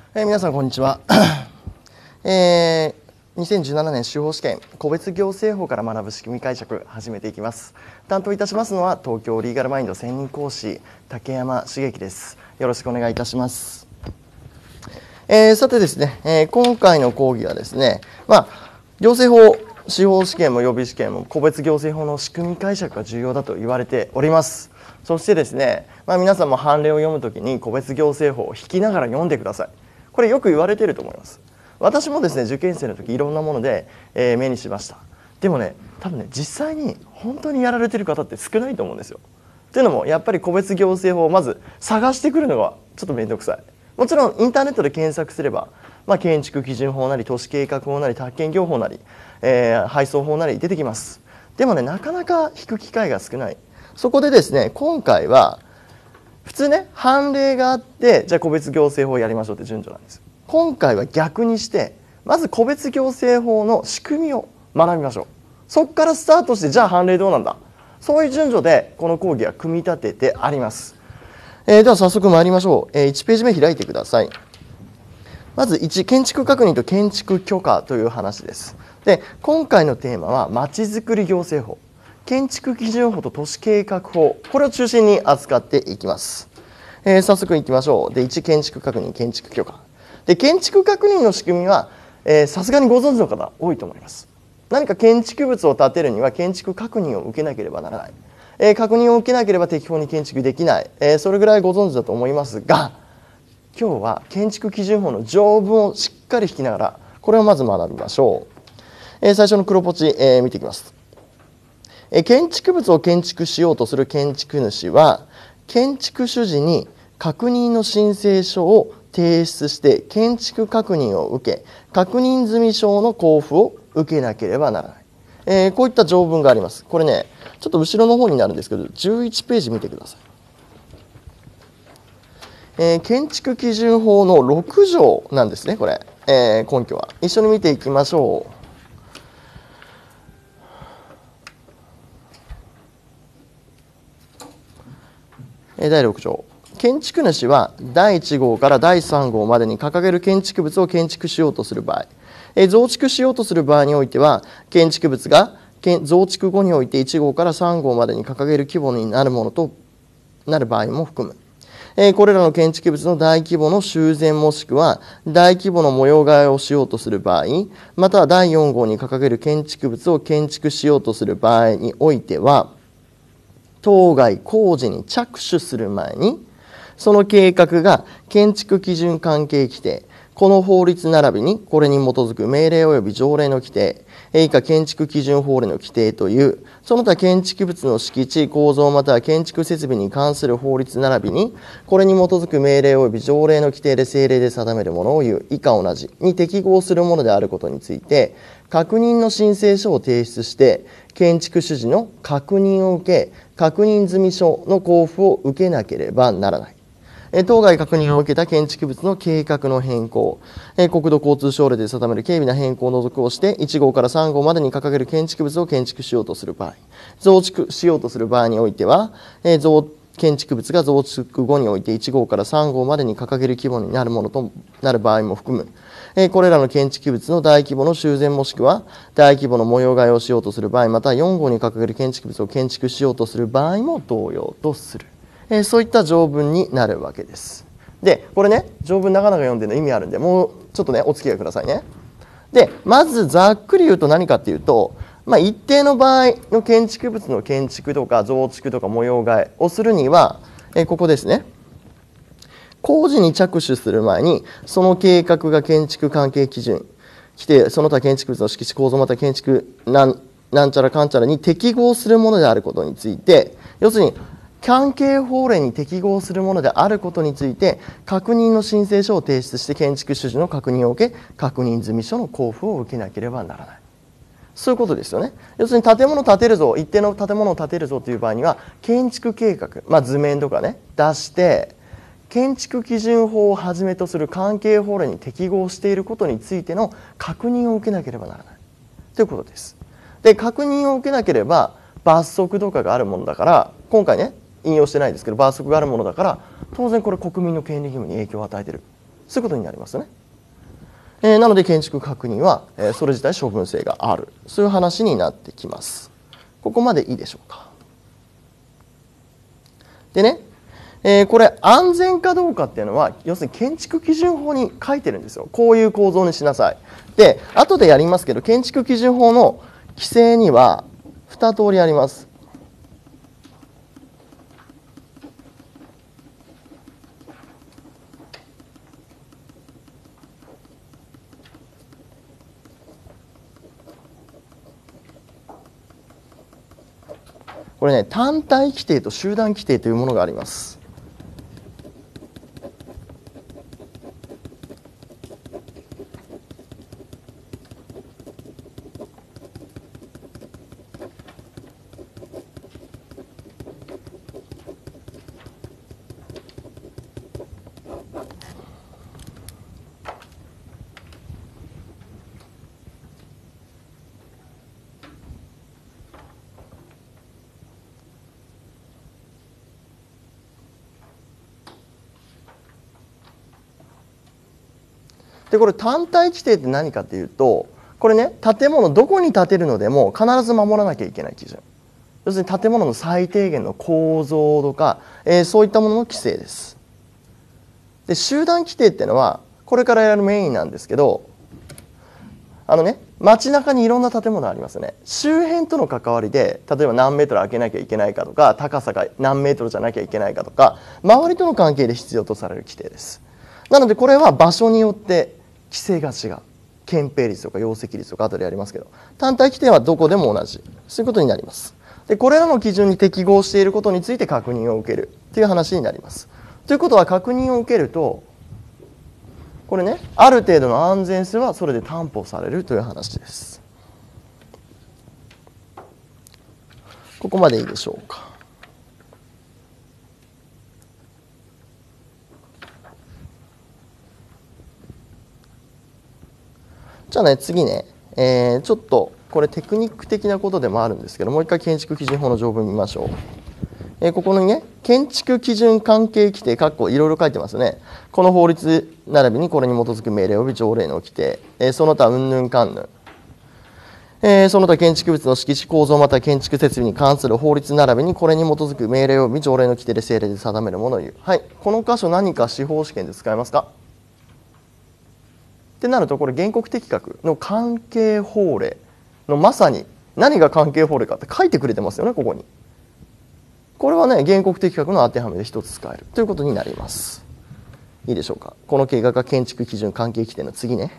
皆さんこんにちは。2017年司法試験個別行政法から学ぶ仕組み解釈始めていきます。担当いたしますのは東京リーガルマインド専任講師竹山茂樹です。よろしくお願いいたします。さてですね、今回の講義はですね、行政法司法試験も予備試験も個別行政法の仕組み解釈が重要だと言われております。そしてですね、皆さんも判例を読むときに個別行政法を引きながら読んでください。これよく言われていると思います。私もですね、受験生の時いろんなもので、目にしました。でもね、多分ね、実際に本当にやられている方って少ないと思うんですよ。というのもやっぱり個別行政法をまず探してくるのがちょっと面倒くさい。もちろんインターネットで検索すれば、建築基準法なり都市計画法なり宅建業法なり、配送法なり出てきます。でもね、なかなか引く機会が少ない。そこでですね、今回は普通ね、判例があってじゃあ個別行政法をやりましょうって順序なんです。今回は逆にしてまず個別行政法の仕組みを学びましょう。そこからスタートしてじゃあ判例どうなんだ、そういう順序でこの講義は組み立ててあります。では早速参りましょう。1ページ目開いてください。まず1、建築確認と建築許可という話です。で、今回のテーマはまちづくり行政法、建築基準法と都市計画法、これを中心に扱っていきます。早速いきましょう。で、1、建築確認建築許可で、建築確認の仕組みはさすがにご存知の方多いと思います。何か建築物を建てるには建築確認を受けなければならない、確認を受けなければ適法に建築できない、それぐらいご存知だと思いますが、今日は建築基準法の条文をしっかり引きながらこれをまず学びましょう。最初の黒ポチ、見ていきます。建築物を建築しようとする建築主は建築主事に確認の申請書を提出して建築確認を受け、確認済証の交付を受けなければならない、こういった条文があります。これね、ちょっと後ろの方になるんですけど11ページ見てください。建築基準法の6条なんですね、これ、根拠は。一緒に見ていきましょう。第6条、建築主は第1号から第3号までに掲げる建築物を建築しようとする場合、増築しようとする場合においては、建築物が増築後において1号から3号までに掲げる規模になるものとなる場合も含む。これらの建築物の大規模の修繕もしくは大規模の模様替えをしようとする場合、または第4号に掲げる建築物を建築しようとする場合においては、当該工事に着手する前にその計画が建築基準関係規定、この法律並びにこれに基づく命令及び条例の規定、以下建築基準法令の規定というその他建築物の敷地構造または建築設備に関する法律並びにこれに基づく命令及び条例の規定で政令で定めるものを言う以下同じに適合するものであることについて、確認の申請書を提出して建築主事の確認を受け、確認済書の交付を受けなければならない。当該確認を受けた建築物の計画の変更、国土交通省令で定める軽微な変更を除くをして1号から3号までに掲げる建築物を建築しようとする場合、増築しようとする場合においては、建築物が増築後において1号から3号までに掲げる規模になるものとなる場合も含む。これらの建築物の大規模の修繕もしくは大規模の模様替えをしようとする場合、または4号に掲げる建築物を建築しようとする場合も同様とする。そういった条文になるわけです。で、これね、条文なかなか読んでるの意味あるんで、もうちょっとね、お付き合いくださいね。で、まずざっくり言うと何かっていうと、一定の場合の建築物の建築とか増築とか模様替えをするには、ここですね。工事に着手する前に、その計画が建築関係基準、規定、その他建築物の敷地構造また建築なんちゃらかんちゃらに適合するものであることについて、要するに、関係法令に適合するものであることについて確認の申請書を提出して建築主事の確認を受け、確認済書の交付を受けなければならない。そういうことですよね。要するに建物を建てるぞ、一定の建物を建てるぞという場合には建築計画、図面とかね出して建築基準法をはじめとする関係法令に適合していることについての確認を受けなければならないということです。で、確認を受けなければ罰則とかがあるものだから、今回ね引用してないですけど罰則があるものだから、当然これ国民の権利義務に影響を与えている。 そういうことになりますよね。なので建築確認は、それ自体処分性がある、そういう話になってきます。ここまでいいでしょうか。でね、これ安全かどうかっていうのは要するに建築基準法に書いてるんですよ。こういう構造にしなさい。で後でやりますけど、建築基準法の規制には2通りあります。これね、単体規定と集団規定というものがあります。でこれ単体規定って何かっていうと、これね、建物どこに建てるのでも必ず守らなきゃいけない基準、要するに建物の最低限の構造とか、そういったものの規制です。で集団規定っていうのはこれからやるメインなんですけど、街中にいろんな建物ありますよね。周辺との関わりで例えば何メートル空けなきゃいけないかとか、高さが何メートルじゃなきゃいけないかとか、周りとの関係で必要とされる規定です。なのでこれは場所によって規制が違う。建蔽率とか容積率とか後でやりますけど、単体規定はどこでも同じ、そういうことになります。でこれらの基準に適合していることについて確認を受けるという話になります。ということは確認を受けると、これね、ある程度の安全性はそれで担保されるという話です。ここまでいいでしょうか。じゃあね、次ね、ちょっとこれテクニック的なことでもあるんですけど、もう一回建築基準法の条文見ましょう。ここにね、建築基準関係規定、いろいろ書いてますね。この法律並びにこれに基づく命令及び条例の規定、その他うんぬんかんぬん、その他建築物の敷地構造または建築設備に関する法律並びにこれに基づく命令及び条例の規定で政令で定めるものを言う。はい、この箇所何か司法試験で使えますかってなると、これ原告適格の関係法令のまさに何が関係法令かって書いてくれてますよね、ここに。これはね、原告適格の当てはめで一つ使えるということになります。いいでしょうか。この計画が建築基準関係規定の次ね。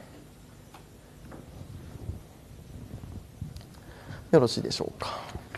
よろしいでしょうか。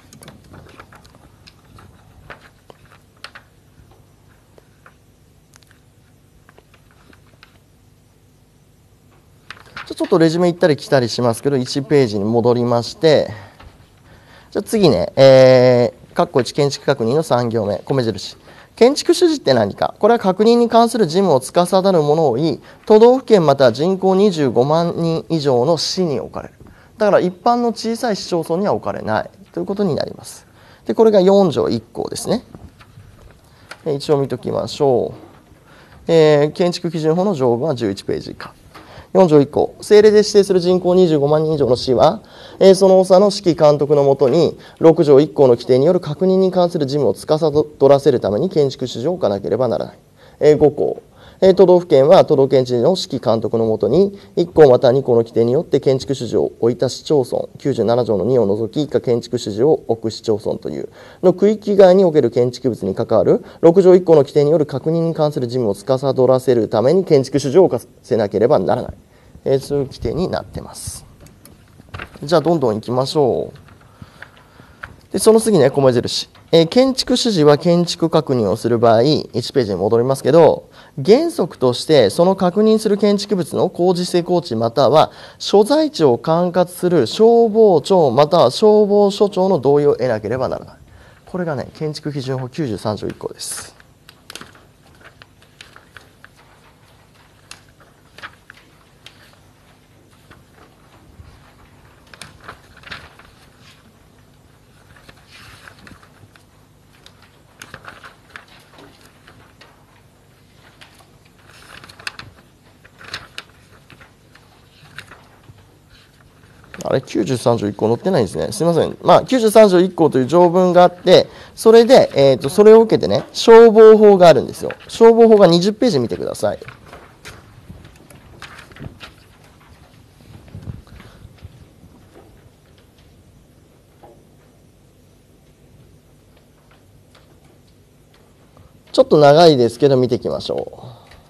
ちょっとレジュメ行ったり来たりしますけど、1ページに戻りまして、じゃあ次ね、括弧1建築確認の3行目、米印。建築主事って何か。これは確認に関する事務を司るものを言い、都道府県または人口25万人以上の市に置かれる。だから一般の小さい市町村には置かれないということになります。で、これが4条1項ですね。一応見ときましょう。建築基準法の条文は11ページ以下。4条1項、政令で指定する人口25万人以上の市は、その長の指揮監督のもとに6条1項の規定による確認に関する事務を司らせるために建築主事を置かなければならない。5項、都道府県は都道県知事の指揮監督のもとに1項または2項の規定によって建築主事を置いた市町村97条の2を除き以下建築主事を置く市町村というの区域外における建築物に関わる6条1項の規定による確認に関する事務を司らせるために建築主事を置かせなければならない、そういう規定になっています。じゃあどんどんいきましょう。でその次ね、米印。建築主事は建築確認をする場合、1ページに戻りますけど、原則としてその確認する建築物の工事施工地または所在地を管轄する消防庁または消防署長の同意を得なければならない。これがね、建築基準法93条1項です。 あれ、93条1項載ってないんですね。すみません。まあ、93条1項という条文があって、それで、それを受けてね、消防法があるんですよ。消防法が20ページ見てください。ちょっと長いですけど見ていきましょ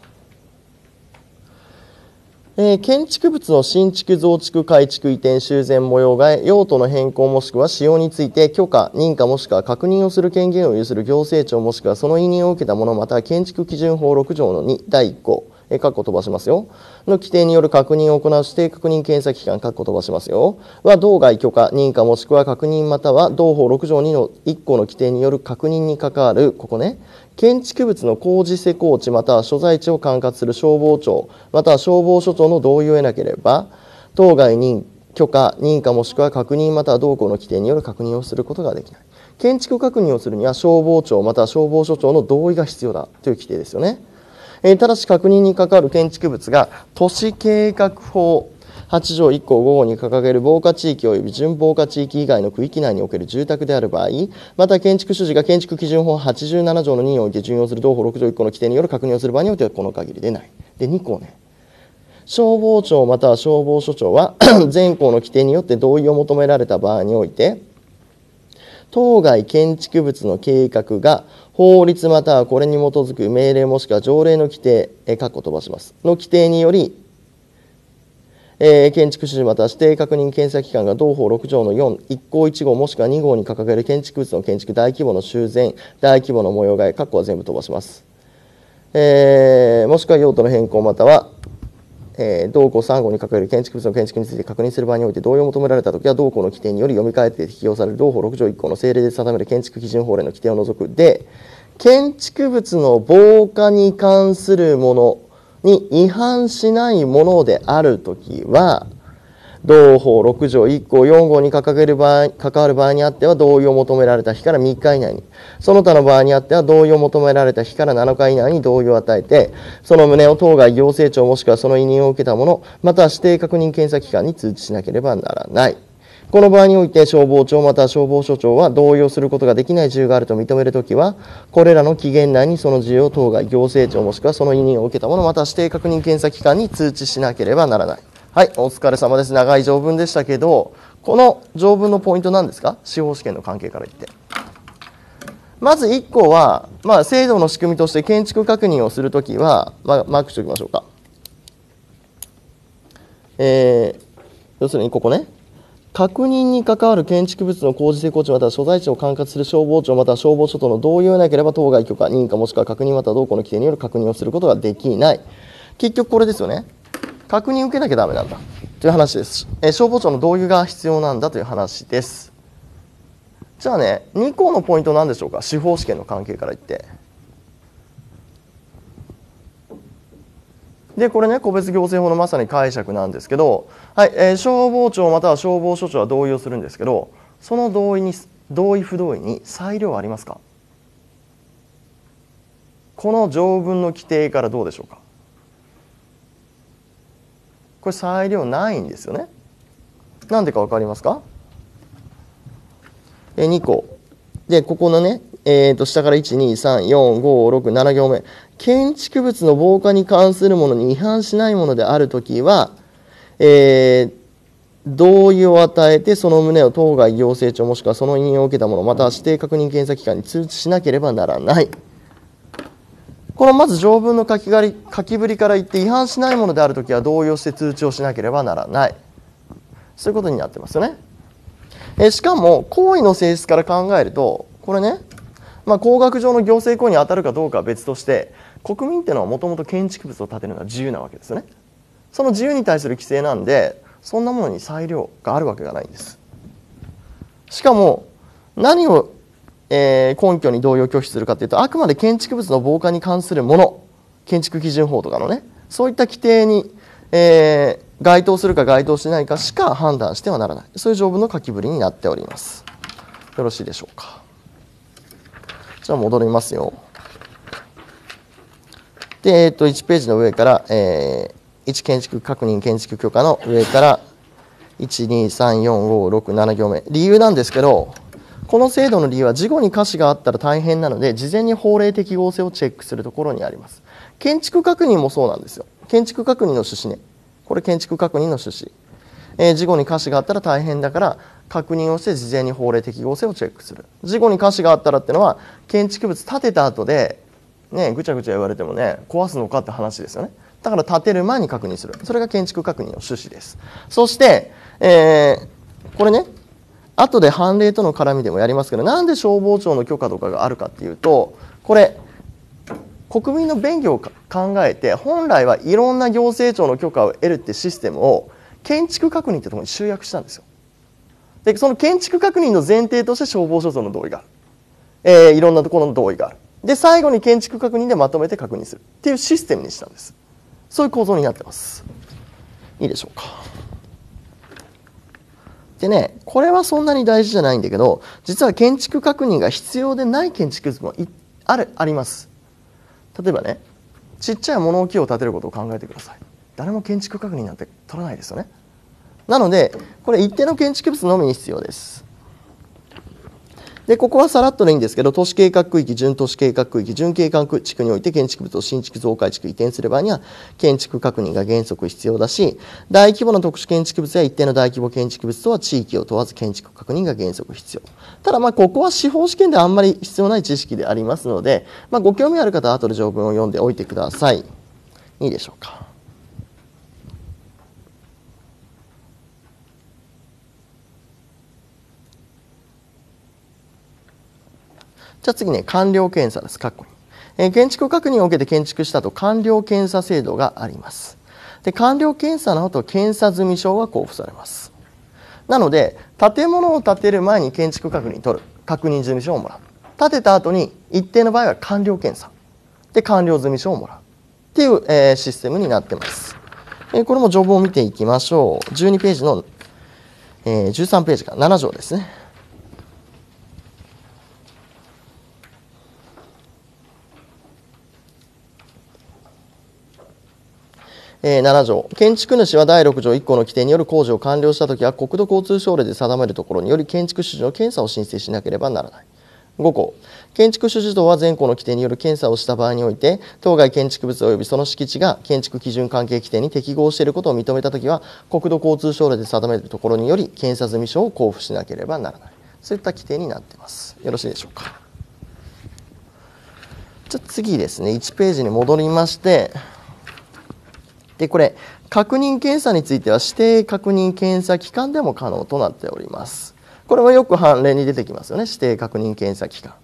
う。建築物の新築、増築、改築、移転、修繕、模様替え、用途の変更もしくは使用について許可、認可もしくは確認をする権限を有する行政庁もしくはその委任を受けた者または建築基準法6条の2第1項、括弧飛ばしますよ。の規定による確認を行う指定確認検査機関、括弧飛ばしますよ。は、道外許可、認可もしくは確認または同法6条2の1項の規定による確認に関わる、ここね、建築物の工事施工地または所在地を管轄する消防庁または消防署長の同意を得なければ、当該許可、認可もしくは確認または同項の規定による確認をすることができない。建築確認をするには消防庁または消防署長の同意が必要だという規定ですよね。ただし確認に関わる建築物が都市計画法8条1項5号に掲げる防火地域及び準防火地域以外の区域内における住宅である場合、また建築主事が建築基準法87条の2において準用する同法6条1項の規定による確認をする場合においてはこの限りでない。で、2項ね。消防庁または消防署長は前項の規定によって同意を求められた場合において、当該建築物の計画が法律またはこれに基づく命令もしくは条例の規定、括弧飛ばします、の規定により、建築主事または指定確認検査機関が同法6条の4、1項1号もしくは2号に掲げる建築物の建築、大規模の修繕、大規模の模様替え、括弧は全部飛ばします。もしくは用途の変更または、同項3号に掲げる建築物の建築について確認する場合において同意を求められたときは同項の規定により読み替えて適用される同法6条1項の政令で定める建築基準法令の規定を除くで、建築物の防火に関するものに違反しないものであるときは、同法6条1項4号に関わる場合にあっては同意を求められた日から3日以内に、その他の場合にあっては同意を求められた日から7日以内に同意を与えて、その旨を当該行政庁もしくはその委任を受けた者、または指定確認検査機関に通知しなければならない。この場合において消防庁または消防署長は同意をすることができない事由があると認めるときは、これらの期限内にその事由を当該行政庁もしくはその委任を受けた者、または指定確認検査機関に通知しなければならない。はい、お疲れ様です。長い条文でしたけど、この条文のポイントなんですか？司法試験の関係から言って。まず1項は、制度の仕組みとして建築確認をするときは、マークしておきましょうか。要するにここね。確認に関わる建築物の工事施工地または所在地を管轄する消防庁または消防署との同意を得なければ当該許可、認可もしくは確認または同項の規定による確認をすることができない。結局これですよね。確認受けなきゃダメなんだという話です。消防庁の同意が必要なんだという話です。じゃあね、2項のポイント何でしょうか？司法試験の関係から言って。で、これね、個別行政法のまさに解釈なんですけど、はい、消防庁または消防署長は同意をするんですけど、その同意不同意に裁量はありますか？この条文の規定からどうでしょうか？これ裁量ないんですよね。なんでか分かりますか？2項。で、ここのね、下から1、2、3、4、5、6、7行目。建築物の防火に関するものに違反しないものであるときは、同意を与えてその旨を当該行政庁もしくはその委任を受けたものまたは指定確認検査機関に通知しなければならない。このまず条文の書きぶりから言って違反しないものであるときは同意をして通知をしなければならない。そういうことになってますよね。しかも行為の性質から考えるとこれね、工学上の行政行為に当たるかどうかは別として国民っていうのはもともと建築物を建てるのは自由なわけですよね。その自由に対する規制なんでそんなものに裁量があるわけがないんです。しかも何を根拠に同意を拒否するかというとあくまで建築物の防火に関するもの建築基準法とかのねそういった規定に、該当するか該当しないかしか判断してはならないそういう条文の書きぶりになっております。よろしいでしょうか。じゃあ戻りますよ。で、1ページの上から、1建築確認建築許可の上から、 1234567行目理由なんですけど、この制度の理由は事後に瑕疵があったら大変なので事前に法令適合性をチェックするところにあります。建築確認もそうなんですよ。建築確認の趣旨ね、これ建築確認の趣旨、事後に瑕疵があったら大変だから確認をして事前に法令適合性をチェックする。事後に瑕疵があったらっていうのは建築物建てた後でねぐちゃぐちゃ言われてもね壊すのかって話ですよね。だから建てる前に確認する、それが建築確認の趣旨です。そして、これね後で判例との絡みでもやりますけど、なんで消防庁の許可とかがあるかっていうと、これ国民の便宜を考えて本来はいろんな行政庁の許可を得るってシステムを建築確認ってところに集約したんですよ。でその建築確認の前提として消防署長の同意がある、いろんなところの同意がある。で最後に建築確認でまとめて確認するっていうシステムにしたんです。そういう構造になってます。いいでしょうか。でね、これはそんなに大事じゃないんだけど、実は建築確認が必要でない建築物もあります。例えばね、ちっちゃい物置を建てることを考えてください。誰も建築確認なんて取らないですよね。なのでこれ一定の建築物のみに必要です。でここはさらっとでいいんですけど、都市計画区域、準都市計画区域、準景観区地区において建築物を新築増改築移転する場合には建築確認が原則必要だし、大規模な特殊建築物や一定の大規模建築物とは地域を問わず建築確認が原則必要。ただここは司法試験であんまり必要ない知識でありますので、ご興味ある方は後で条文を読んでおいてください。いいでしょうか。じゃあ次ね、完了検査です。建築確認を受けて建築した後、完了検査制度があります。で完了検査の後、検査済証が交付されます。なので建物を建てる前に建築確認取る、確認済証をもらう。建てた後に一定の場合は完了検査で完了済証をもらうっていう、システムになってます。これも条文を見ていきましょう。12ページの、13ページから7条ですね。7条、建築主は第6条1項の規定による工事を完了したときは国土交通省令で定めるところにより建築主事の検査を申請しなければならない。5項、建築主事等は前項の規定による検査をした場合において当該建築物及びその敷地が建築基準関係規定に適合していることを認めたときは国土交通省令で定めるところにより検査済証を交付しなければならない。そういった規定になっています。よろしいでしょうか。じゃあ次ですね、1ページに戻りまして、でこれ確認検査については指定確認検査機関でも可能となっております。これはよく判例に出てきますよね、指定確認検査機関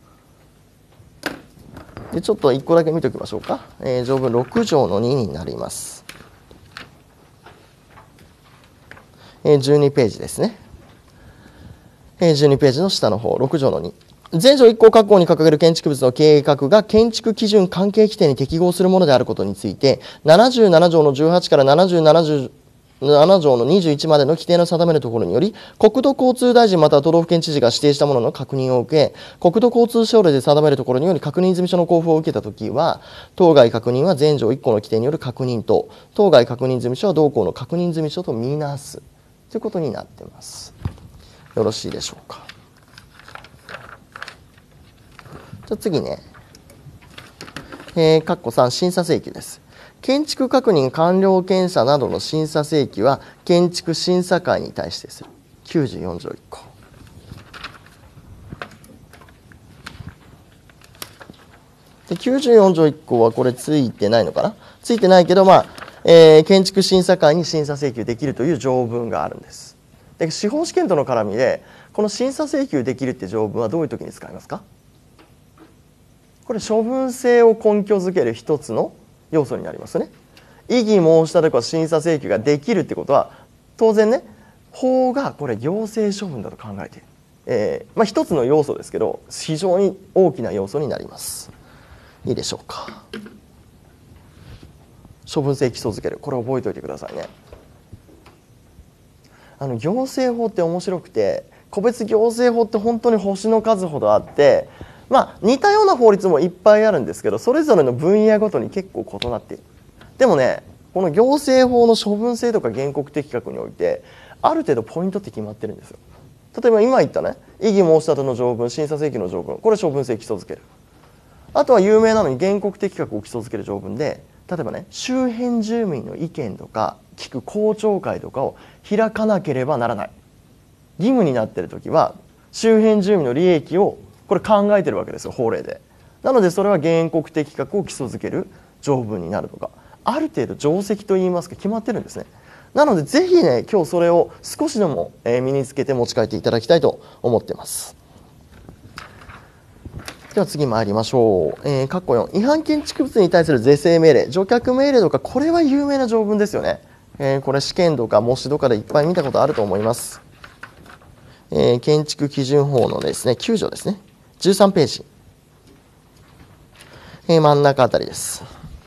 で。ちょっと1個だけ見ておきましょうか。条文6条の2になります。12ページですね。12ページの下の方、6条の2。前条1項括弧に掲げる建築物の計画が建築基準関係規定に適合するものであることについて、77条の18から77条の21までの規定の定めるところにより、国土交通大臣または都道府県知事が指定したものの確認を受け、国土交通省令で定めるところにより確認済証の交付を受けたときは、当該確認は前条1項の規定による確認と、当該確認済証は同項の確認済証とみなすということになっています。よろしいでしょうか。じゃあ次ね、括弧3、審査請求です。建築確認完了検査などの審査請求は建築審査会に対してする。94条1項。で94条1項はこれついてないのかな、ついてないけど、建築審査会に審査請求できるという条文があるんです。で司法試験との絡みでこの審査請求できるって条文はどういう時に使いますか。これ処分性を根拠づける一つの要素になりますね。異議申し立てか審査請求ができるってことは当然ね、法がこれ行政処分だと考えている、一つの要素ですけど非常に大きな要素になります。いいでしょうか。処分性基礎づける、これ覚えておいてくださいね。行政法って面白くて、個別行政法って本当に星の数ほどあって、似たような法律もいっぱいあるんですけどそれぞれの分野ごとに結構異なっている。でもね、この行政法の処分性とか原告適格においてある程度ポイントって決まってるんですよ。例えば今言ったね、異議申し立ての条文、審査請求の条文、これ処分性基礎づける。あとは有名なのに原告適格を基礎づける条文で、例えばね、周辺住民の意見とか聞く公聴会とかを開かなければならない。義務になっているときは周辺住民の利益をこれ考えてるわけですよ、法令で。なのでそれは原告適格を基礎づける条文になるとか、ある程度定石といいますか決まってるんですね。なのでぜひね、今日それを少しでも身につけて持ち帰っていただきたいと思っています。では次参りましょう。括弧4、違反建築物に対する是正命令、除却命令とか、これは有名な条文ですよね。これ試験とか模試とかでいっぱい見たことあると思います。建築基準法のですね、9条ですね。13ページ。真ん中あたりです。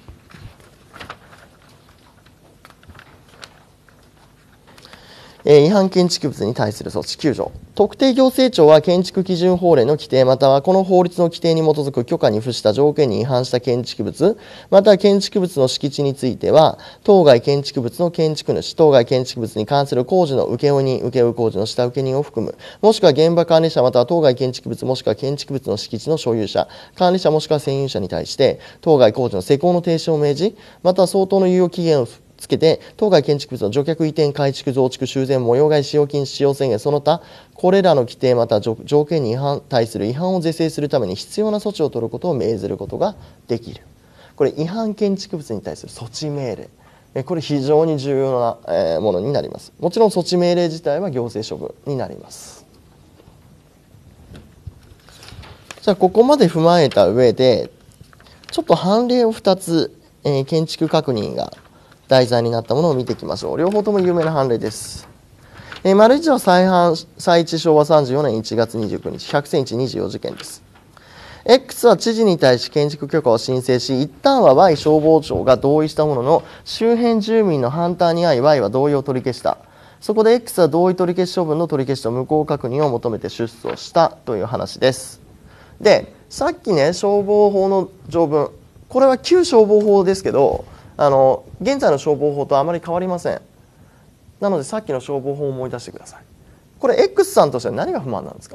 違反建築物に対する措置9条。特定行政庁は建築基準法令の規定またはこの法律の規定に基づく許可に付した条件に違反した建築物または建築物の敷地については当該建築物の建築主、当該建築物に関する工事の請負人、請負工事の下請人を含む、もしくは現場管理者または当該建築物もしくは建築物の敷地の所有者、管理者もしくは占有者に対して当該工事の施工の停止を命じ、または相当の猶予期限をつけて当該建築物の除却移転改築増築修繕模様替え使用禁止使用宣言その他これらの規定また条件に対する違反を是正するために必要な措置を取ることを命ずることができる。これ違反建築物に対する措置命令、これ非常に重要なものになります。もちろん措置命令自体は行政処分になります。じゃあここまで踏まえた上でちょっと判例を2つ、建築確認が題材になったものを見ていきましょう。両方とも有名な判例です。丸1は再一昭和34年1月29日、100センチ24事件です。X は知事に対し建築許可を申請し、一旦は Y 消防庁が同意したものの、周辺住民の反対に遭い Y は同意を取り消した。そこで X は同意取り消し処分の取り消しと無効確認を求めて出訴したという話です。で、さっきね、消防法の条文、これは旧消防法ですけど、現在の消防法とあまり変わりません。なのでさっきの消防法を思い出してください。これ X さんとしては何が不満なんですか？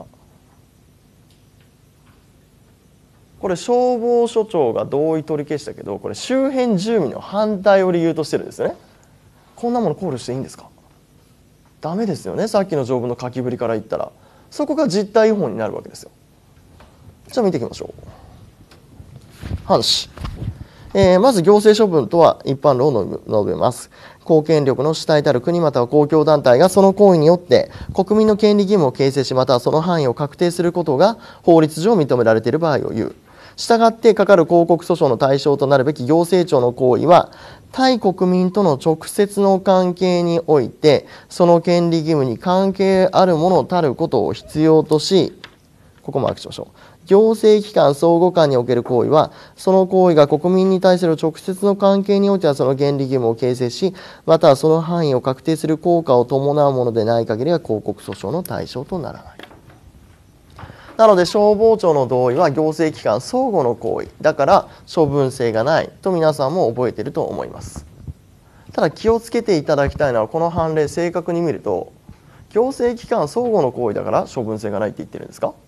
これ消防署長が同意取り消したけど、これ周辺住民の反対を理由としてるんですね。こんなもの考慮していいんですか？ダメですよね。さっきの条文の書きぶりから言ったらそこが実態違法になるわけですよ。じゃあ見ていきましょう。判詞。まず行政処分とは一般論を述べます。公権力の主体たる国または公共団体がその行為によって国民の権利義務を形成しまたはその範囲を確定することが法律上認められている場合を言う。したがってかかる公告訴訟の対象となるべき行政庁の行為は対国民との直接の関係においてその権利義務に関係あるものたることを必要とし、ここマークしましょう。行政機関相互間における行為はその行為が国民に対する直接の関係においてはその原理義務を形成しまたはその範囲を確定する効果を伴うものでない限りは公告訴訟の対象とならない。なので消防庁の同意は行政機関相互の行為だから処分性がないと皆さんも覚えていると思います。ただ気をつけていただきたいのはこの判例正確に見ると行政機関相互の行為だから処分性がないって言ってるんですか？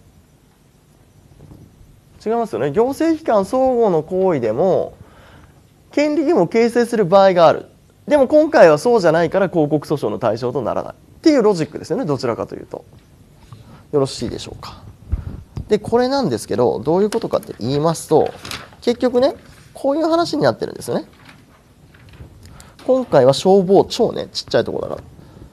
違いますよね。行政機関相互の行為でも権利義務を形成する場合がある。でも今回はそうじゃないから公告訴訟の対象とならないっていうロジックですよね。どちらかというとよろしいでしょうか。でこれなんですけどどういうことかって言いますと結局ねこういう話になってるんですよね。今回は消防庁ね、ちっちゃいところだから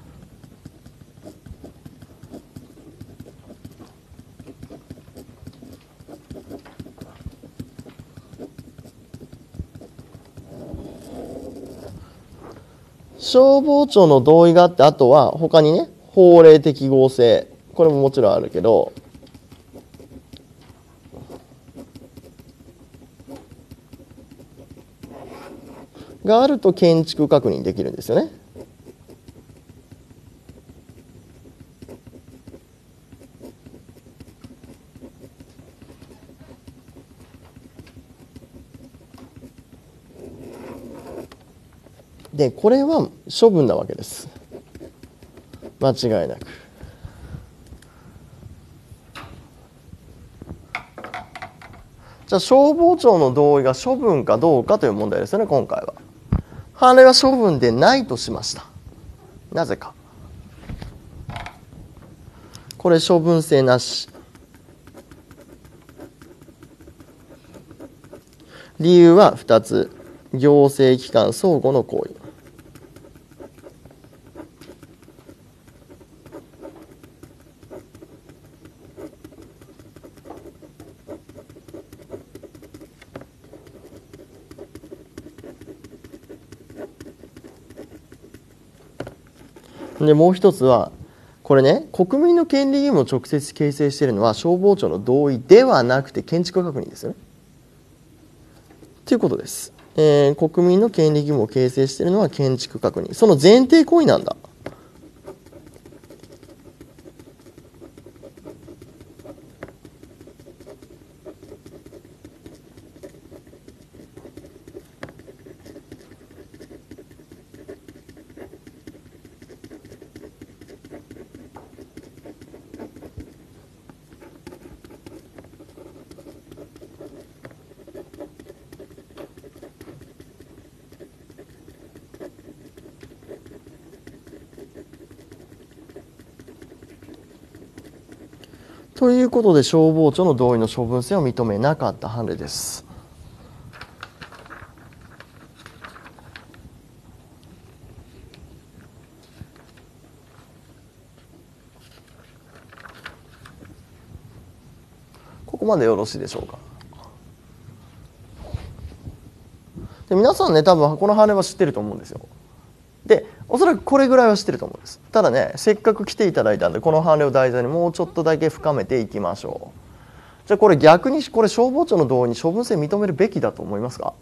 消防庁の同意があってあとは他にね法令適合性これももちろんあるけどがあると建築確認できるんですよね。でこれは処分なわけです。 間違いなく。じゃあ消防庁の同意が処分かどうかという問題ですよね、今回は。判例は処分でないとしました。なぜか。これ処分性なし。理由は2つ。行政機関相互の行為。でもう一つはこれね、国民の権利義務を直接形成しているのは消防庁の同意ではなくて建築確認ですよね。ということです。国民の権利義務を形成しているのは建築確認。その前提行為なんだ。ということで消防庁の同意の処分性を認めなかった判例です。ここまでよろしいでしょうか。で皆さんね、多分この判例は知ってると思うんですよ。でおそらくこれぐらいは知ってると思うんです。ただね、せっかく来ていただいたんでこの判例を題材にもうちょっとだけ深めていきましょう。じゃあこれ逆にこれ消防庁の同意に処分性認めるべきだと思いますか？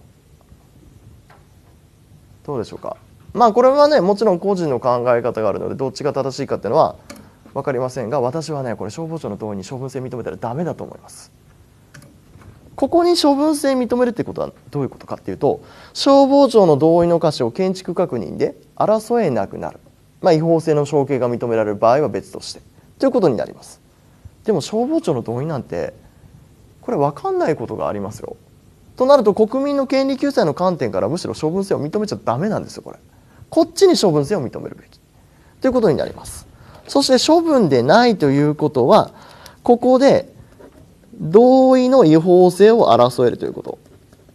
どうでしょうか。まあこれはね、もちろん個人の考え方があるのでどっちが正しいかっていうのは分かりませんが、私はねこれ消防庁の同意に処分性認めたらダメだと思います。ここに処分性認めるってことはどういうことかっていうと、消防庁の同意の可視を建築確認で争えなくなる、違法性の承継が認められる場合は別としてということになります。でも消防庁の同意なんてこれ分かんないことがありますよ。となると国民の権利救済の観点からむしろ処分性を認めちゃダメなんですよ。こっちに処分性を認めるべきということになります。そして処分でないということはここで同意の違法性を争えるということ。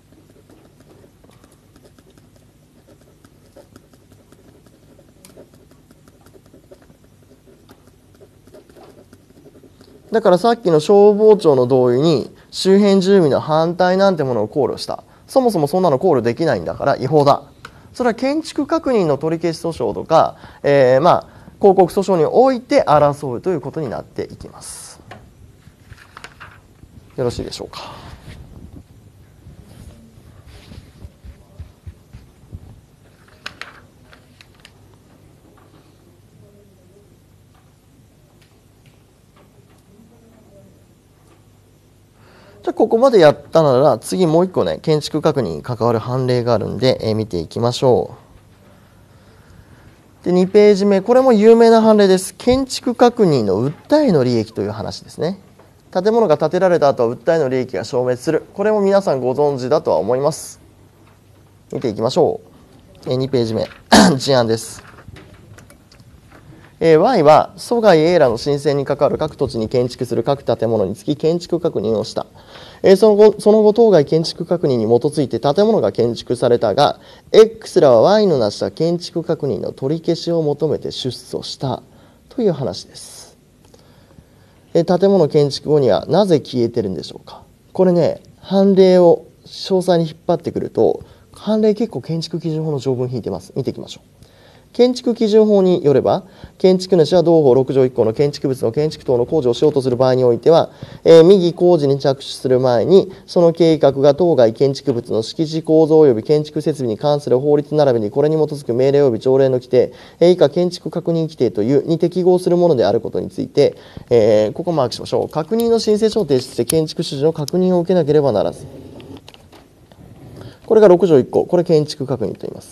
だからさっきの消防庁の同意に周辺住民の反対なんてものを考慮した。そもそもそんなの考慮できないんだから違法だ。それは建築確認の取り消し訴訟とか、公告訴訟において争うということになっていきます。よろしいでしょうか。じゃあここまでやったなら次もう一個ね、建築確認に関わる判例があるんで、見ていきましょう。で2ページ目、これも有名な判例です。建築確認の訴えの利益という話ですね。建物が建てられた後は訴えの利益が消滅する。これも皆さんご存知だとは思います。見ていきましょう。2ページ目事案です。Y は阻害 A らの申請に関わる各土地に建築する各建物につき建築確認をした。その後当該建築確認に基づいて建物が建築されたが X らは Y の成した建築確認の取り消しを求めて出訴したという話です。建物建築後にはなぜ消えてるんでしょうか。これね、判例を詳細に引っ張ってくると判例結構建築基準法の条文引いてます。見ていきましょう。建築基準法によれば建築主は同法6条1項の建築物の建築等の工事をしようとする場合においては、右工事に着手する前にその計画が当該建築物の敷地構造及び建築設備に関する法律並びにこれに基づく命令及び条例の規定、以下建築確認規定というに適合するものであることについて、ここマークしましょう。確認の申請書を提出して建築主の確認を受けなければならず。これが6条1項、これ建築確認と言います。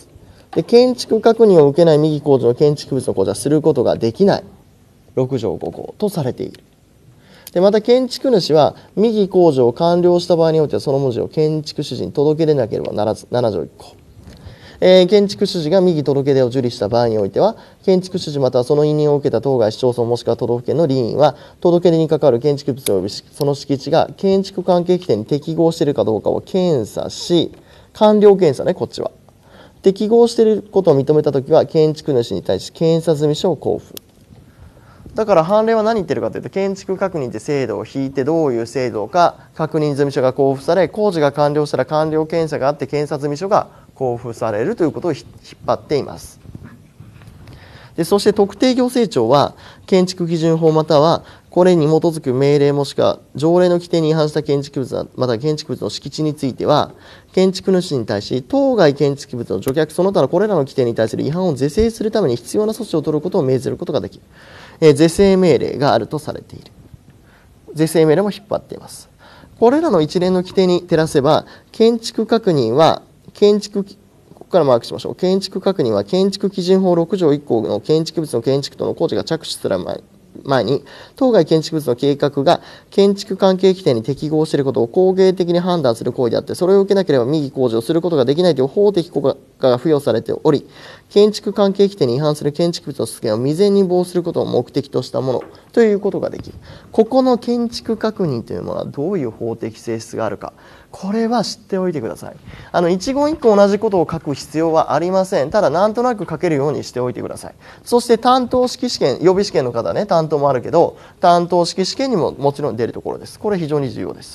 で建築確認を受けない民議公示の建築物の公示はすることができない6条5項とされている。でまた建築主は民議公示を完了した場合においてはその文字を建築主事に届け出なければならず7条1項、建築主事が民議届け出を受理した場合においては建築主事またはその委任を受けた当該市町村もしくは都道府県の理員は届け出に関わる建築物及びその敷地が建築関係規定に適合しているかどうかを検査し、完了検査ね、こっちは適合していることを認めたときは建築主に対し検査済証を交付。だから判例は何言ってるかというと、建築確認って制度を引いてどういう制度か確認済書が交付され、工事が完了したら完了検査があって検査済書が交付されるということを引っ張っています。でそして特定行政庁は建築基準法またはこれに基づく命令もしくは条例の規定に違反した建築物または建築物の敷地については建築主に対し当該建築物の除却その他のこれらの規定に対する違反を是正するために必要な措置を取ることを命ずることができる、是正命令があるとされている。是正命令も引っ張っています。これらの一連の規定に照らせば建築確認はここからマークしましょう。建築確認は建築基準法6条1項の建築物の建築との工事が着手する前に当該建築物の計画が建築関係規定に適合していることを公芸的に判断する行為であって、それを受けなければ民議公示をすることができないという法的効果が付与されており、建築関係規定に違反する建築物の出現を未然に防止することを目的としたものということができる。ここの建築確認というものはどういう法的性質があるか、これは知っておいてください。一言一句同じことを書く必要はありません。ただなんとなく書けるようにしておいてください。そして担当式試験、予備試験の方ね、担当もあるけど担当式試験にももちろん出るところです。これ非常に重要です。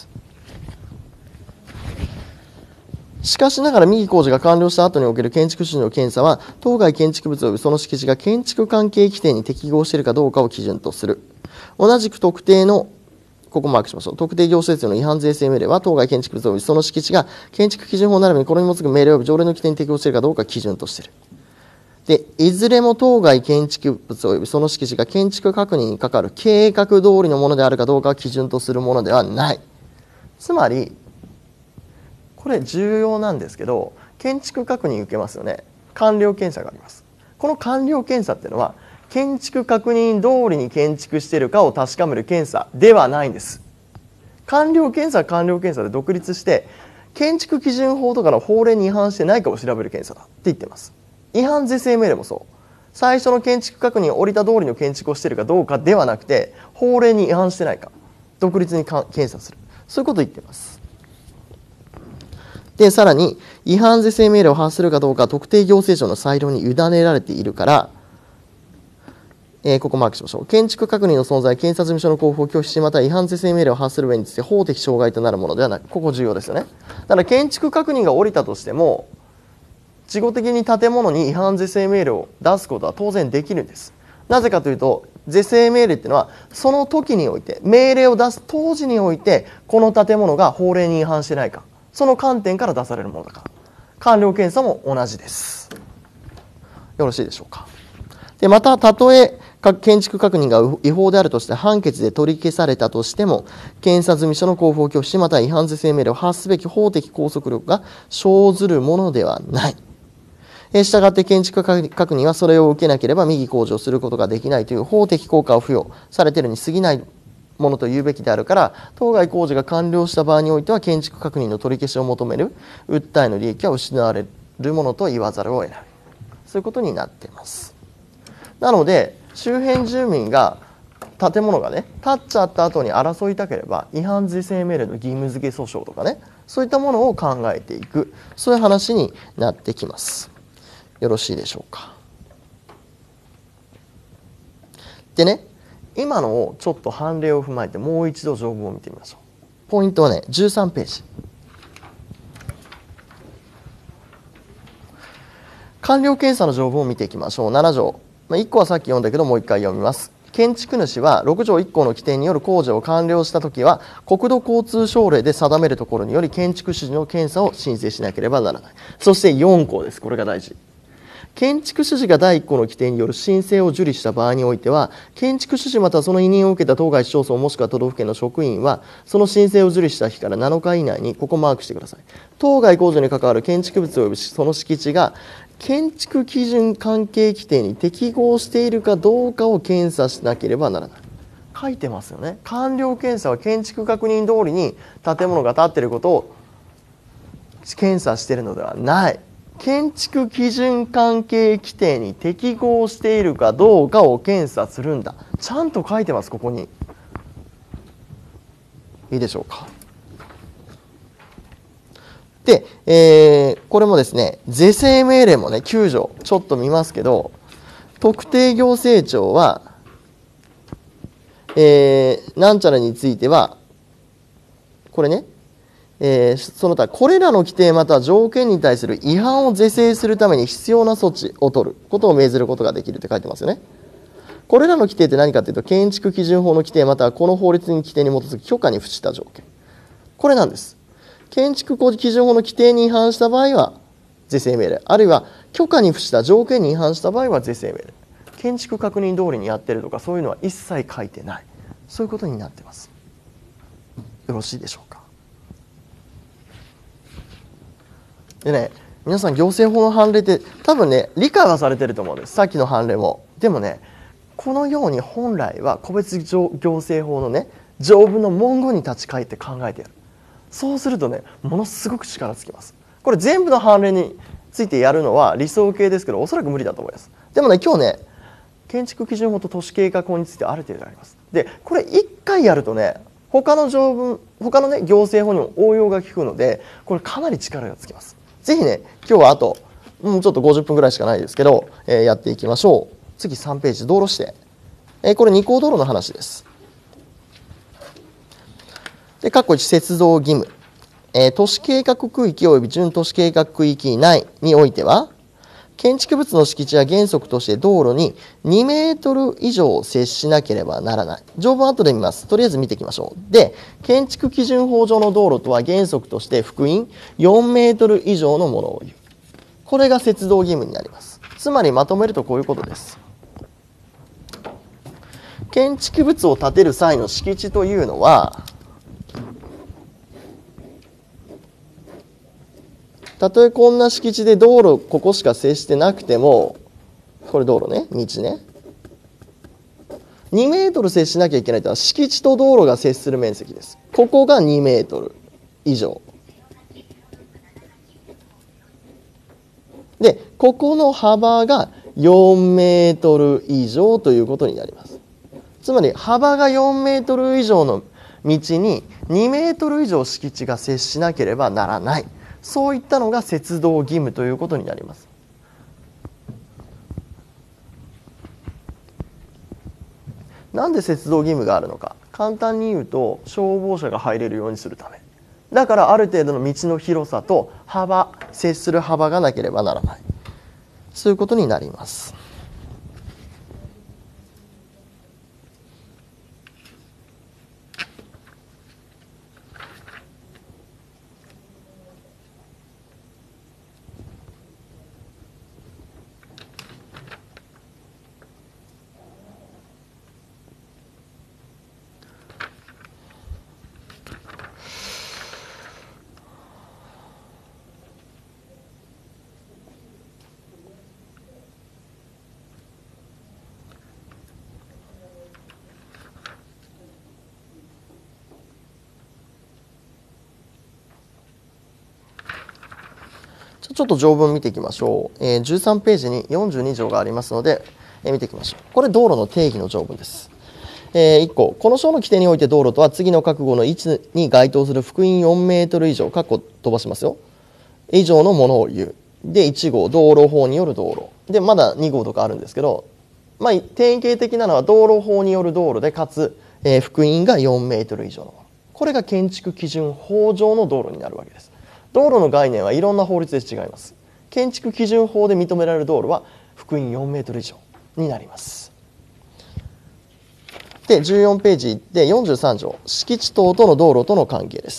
しかしながら民議公示が完了した後における建築主事の検査は当該建築物及びその敷地が建築関係規定に適合しているかどうかを基準とする。同じく特定のここマークしましょう。特定行政庁の違反税制命令は当該建築物及びその敷地が建築基準法並びにこれに基づく命令及び条例の規定に適合しているかどうかを基準としている。でいずれも当該建築物及びその敷地が建築確認に関わる計画通りのものであるかどうかを基準とするものではない。つまりこれ重要なんですけど、建築確認受けますよね。完了検査があります。この完了検査っていうのは建築確認通りに建築しているかを確かめる検査ではないんです。完了検査は完了検査で独立して建築基準法とかの法令に違反してないかを調べる検査だって言ってます。違反是正命令もそう。最初の建築確認を降りた通りの建築をしているかどうかではなくて法令に違反してないか独立に検査する、そういうことを言っています。でさらに違反是正命令を発するかどうかは特定行政庁の裁量に委ねられているから、ここマークしましょう。建築確認の存在、検査済書の交付を拒否し、また違反是正命令を発する上について法的障害となるものではない。ここ重要ですよね。だから建築確認が下りたとしても事後的に建物に違反是正命令を出すことは当然できるんです。なぜかというと是正命令っていうのはその時において命令を出す当時においてこの建物が法令に違反してないか、その観点から出されるものだから。完了検査も同じです。よろしいでしょうか。でまたたとえ建築確認が違法であるとして判決で取り消されたとしても検査済書の交付を拒否し、また違反是正命令を発すべき法的拘束力が生ずるものではない。したがって建築確認はそれを受けなければ民議公示をすることができないという法的効果を付与されているに過ぎないものと言うべきであるから、当該工事が完了した場合においては建築確認の取り消しを求める訴えの利益は失われるものと言わざるを得ない。そういうことになっています。なので周辺住民が建物がね建っちゃった後に争いたければ違反是正命令の義務付け訴訟とかね、そういったものを考えていく、そういう話になってきます。よろしいでしょうか。でね、今のをちょっと判例を踏まえてもう一度条文を見てみましょう。ポイントはね13ページ。完了検査の条文を見ていきましょう。7条、1個はさっき読んだけどもう一回読みます。建築主は6条1項の規定による工事を完了したときは国土交通省令で定めるところにより建築主事の検査を申請しなければならない。そして4項です。これが大事。建築主事が第1項の規定による申請を受理した場合においては建築主事またはその委任を受けた当該市町村もしくは都道府県の職員はその申請を受理した日から7日以内にここマークしてください。当該工事に関わる建築物及びその敷地が建築基準関係規定に適合しているかどうかを検査しなければならない。書いてますよね。完了検査は建築確認通りに建物が建っていることを検査しているのではない。建築基準関係規定に適合しているかどうかを検査するんだ。ちゃんと書いてます、ここに。いいでしょうか。で、これもですね、是正命令もね、9条ちょっと見ますけど、特定行政庁は、なんちゃらについては、これね、その他これらの規定または条件に対する違反を是正するために必要な措置を取ることを命ずることができるって書いてますよね。これらの規定って何かというと、建築基準法の規定またはこの法律に規定に基づき許可に付した条件、これなんです。建築基準法の規定に違反した場合は是正命令、あるいは許可に付した条件に違反した場合は是正命令。建築確認通りにやってるとかそういうのは一切書いてない、そういうことになってます。よろしいでしょうか。でね、皆さん行政法の判例って多分ね理解はされてると思うんです、さっきの判例も。でもね、このように本来は個別行政法のね条文の文言に立ち返って考えてやる。そうするとね、ものすごく力つきます。これ全部の判例についてやるのは理想形ですけど、おそらく無理だと思います。でもね、今日ね、建築基準法と都市計画法についてある程度あります。で、これ1回やるとね、他のね行政法にも応用が効くので、これかなり力がつきます。ぜひね、今日はあとちょっと50分ぐらいしかないですけど、やっていきましょう。次3ページ、道路指定。これ二項道路の話です。で、括弧1、接道義務。都市計画区域及び準都市計画区域内においては、建築物の敷地は原則として道路に2メートル以上接しなければならない。条文後で見ます。とりあえず見ていきましょう。で、建築基準法上の道路とは原則として幅員4メートル以上のものを言う。これが接道義務になります。つまりまとめるとこういうことです。建築物を建てる際の敷地というのは、たとえこんな敷地で道路ここしか接してなくても、これ道路ね、道ね、2メートル接しなきゃいけないというのは敷地と道路が接する面積です。ここが2メートル以上で、ここの幅が4メートル以上ということになります。つまり幅が4メートル以上の道に2メートル以上敷地が接しなければならない。そういったのが接道義務ということになります。なんで接道義務があるのか。簡単に言うと、消防車が入れるようにするため。だからある程度の道の広さと幅、接する幅がなければならない。そういうことになります。ちょっと条文見ていきましょう。13ページに42条がありますので、見ていきましょう。これ道路の定義の条文です。1項、この章の規定において道路とは次の覚悟の位置に該当する幅員4メートル以上、括弧飛ばしますよ、以上のものを言う。で、1号、道路法による道路。で、まだ2号とかあるんですけど、典型的なのは道路法による道路で、かつ、幅員が4メートル以上のもの。これが建築基準法上の道路になるわけです。道路の概念はいろんな法律で違います。建築基準法で認められる道路は幅員4メートル以上になります。で、14ページで43条、敷地等との道路との関係です。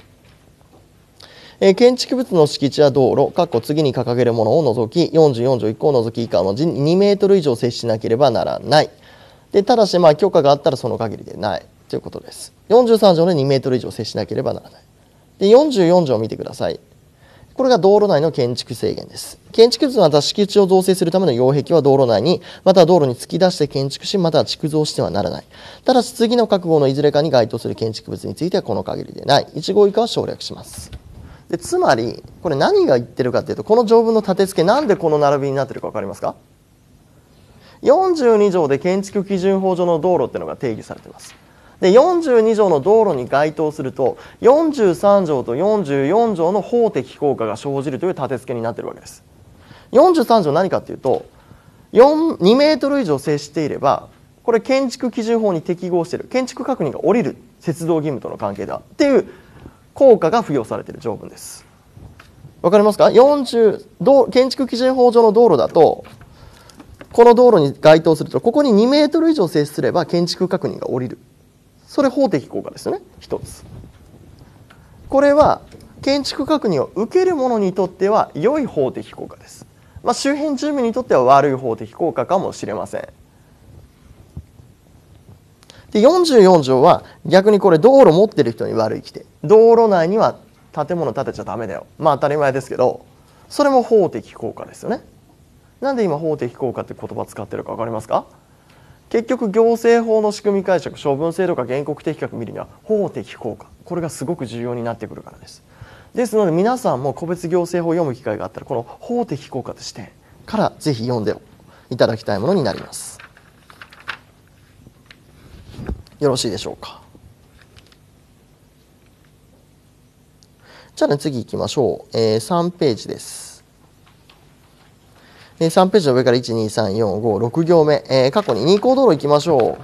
建築物の敷地や道路、括弧次に掲げるものを除き、44条1項を除き以下の2メートル以上接しなければならない。で、ただし許可があったらその限りでないということです。43条で2メートル以上接しなければならない。で、44条を見てください。 これが道路内の建築制限です。建築物のまた敷地を造成するための擁壁は道路内に、または道路に突き出して建築し、または築造してはならない。ただし次の各号のいずれかに該当する建築物についてはこの限りでない。1号以下は省略します。でつまり、これ何が言ってるかというと、この条文の立て付け、なんでこの並びになってるか分かりますか？ 42 条で建築基準法上の道路っていうのが定義されています。で42条の道路に該当すると43条と44条の法的効果が生じるという立て付けになっているわけです。43条何かというと2メートル以上接していればこれ建築基準法に適合している、建築確認が下りる接道義務との関係だっていう効果が付与されている条文です。わかりますか？建築基準法上の道路だとこの道路に該当するとここに2メートル以上接すれば建築確認が下りる。それ法的効果ですよね、一つ。これは建築確認を受ける者にとっては良い法的効果です。周辺住民にとっては悪い法的効果かもしれません。で44条は逆にこれ道路持ってる人に悪い規定。道路内には建物建てちゃダメだよ。当たり前ですけど、それも法的効果ですよね。なんで今法的効果って言葉使ってるか分かりますか？結局行政法の仕組み解釈、処分制度か原告適格見るには法的効果、これがすごく重要になってくるからです。ですので皆さんも個別行政法を読む機会があったらこの法的効果としてからぜひ読んでいただきたいものになります。よろしいでしょうか。じゃあ次行きましょう。3ページです。3ページの上から1、2、3、4、5、6行目、過去に2項道路行きましょ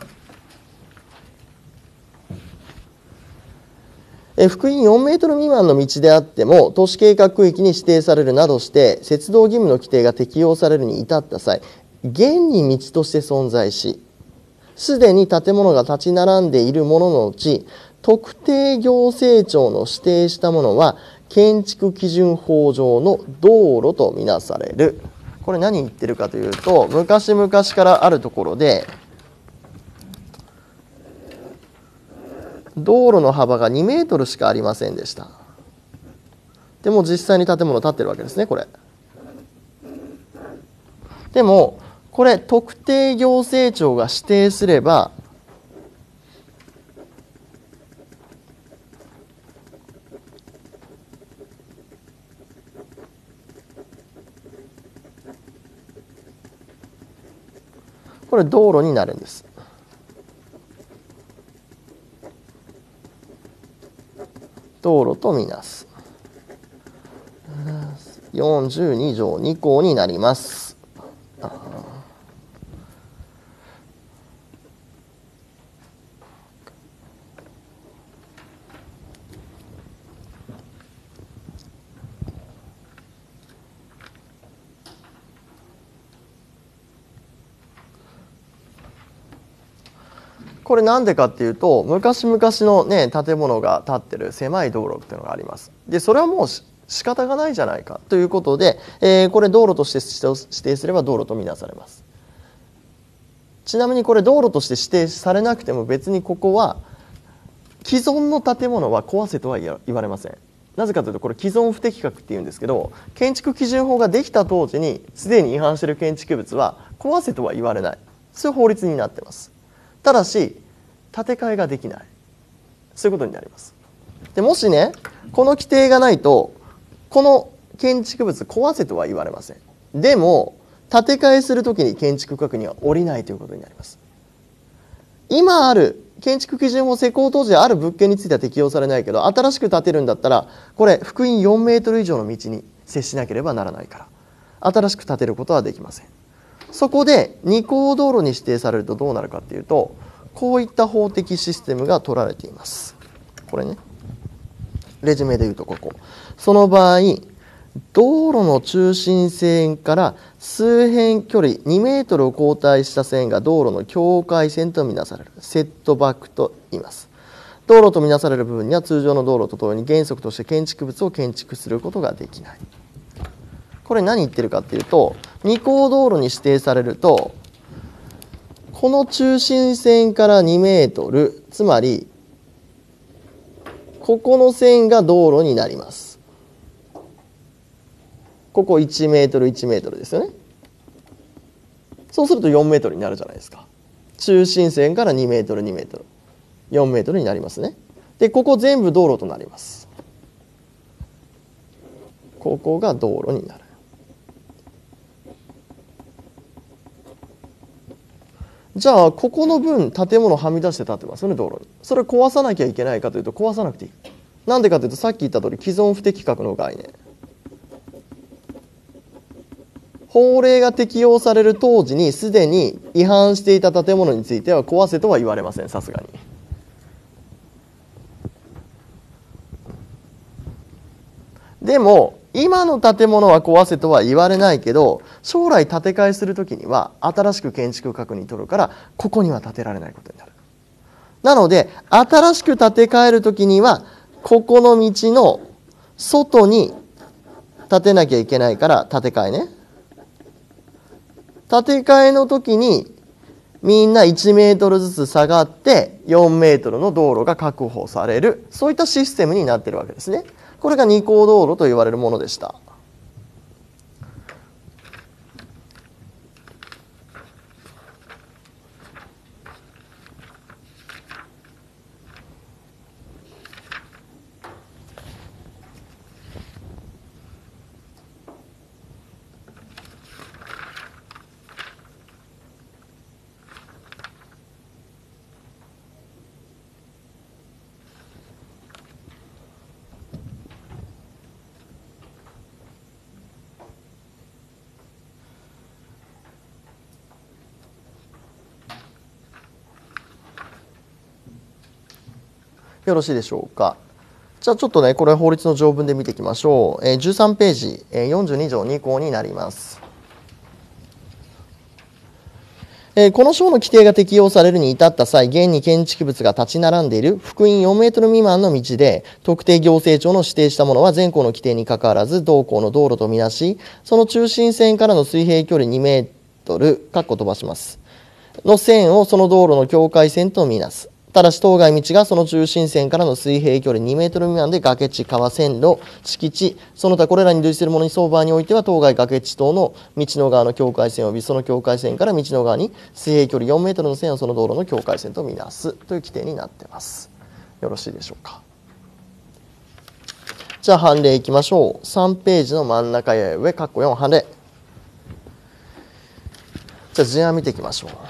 う。幅員4メートル未満の道であっても都市計画区域に指定されるなどして接道義務の規定が適用されるに至った際、現に道として存在し、すでに建物が立ち並んでいるもののうち特定行政庁の指定したものは建築基準法上の道路とみなされる。これ何言ってるかというと、昔々からあるところで道路の幅が2メートルしかありませんでした。でも実際に建物建ってるわけですね、これ。でもこれ特定行政庁が指定すればこれ道路になるんです。道路とみなす。42条2項になります。これなんでかっていうと、昔々のね建物が建ってる狭い道路っていうのがあります。でそれはもう仕方がないじゃないかということで、これ道路として指定すれば道路とみなされます。ちなみにこれ道路として指定されなくても別にここは既存の建物は壊せとは言われません。なぜかというとこれ既存不適格っていうんですけど、建築基準法ができた当時にすでに違反している建築物は壊せとは言われない、そういう法律になっています。ただし建て替えができない、そういうことになります。でもしねこの規定がないとこの建築物壊せとは言われません。でも建て替えするときに建築確認は下りないということになります。今ある建築基準法施行当時ある物件については適用されないけど、新しく建てるんだったらこれ幅員4メートル以上の道に接しなければならないから新しく建てることはできません。そこで二項道路に指定されるとどうなるかというと、こういった法的システムが取られています。これねレジュメでいうとここ。その場合道路の中心線から数辺距離2メートルを交代した線が道路の境界線とみなされる。セットバックと言います。道路とみなされる部分には通常の道路と同様に原則として建築物を建築することができない。これ何言ってるかっていうと、二項道路に指定されるとこの中心線から2メートル、つまりここの線が道路になります。 ここ1メートル1メートルですよね。そうすると4メートルになるじゃないですか。中心線から2メートル2メートル4メートルになりますね。でここ全部道路となります。ここが道路になる。じゃあここの分建物はみ出して建ってますよね、道路に。それ壊さなきゃいけないかというと壊さなくていい。なんでかというとさっき言った通り既存不適格の概念。法令が適用される当時にすでに違反していた建物については壊せとは言われません、さすがに。でも今の建物は壊せとは言われないけど、将来建て替えするときには新しく建築確認取るからここには建てられないことになる。なので新しく建て替えるときにはここの道の外に建てなきゃいけないから建て替えね。建て替えの時にみんな1メートルずつ下がって4メートルの道路が確保される、そういったシステムになっているわけですね。これが二項道路と言われるものでした。よろしいでしょうか。じゃあちょっとねこれ法律の条文で見ていきましょう。13ページ42条2項になります。この章の規定が適用されるに至った際、現に建築物が立ち並んでいる幅員4メートル未満の道で、特定行政庁の指定したものは前項の規定にかかわらず、同項の道路とみなし、その中心線からの水平距離2メートル、飛ばします。の線をその道路の境界線とみなす。ただし当該道がその中心線からの水平距離2メートル未満で崖地、川、線路、敷地、その他これらに類するものに相場においては当該崖地等の道の側の境界線及びその境界線から道の側に水平距離4メートルの線をその道路の境界線とみなすという規定になっています。よろしいでしょうか。じゃあ判例いきましょう。3ページの真ん中や上、4判例。じゃあ図案見ていきましょう。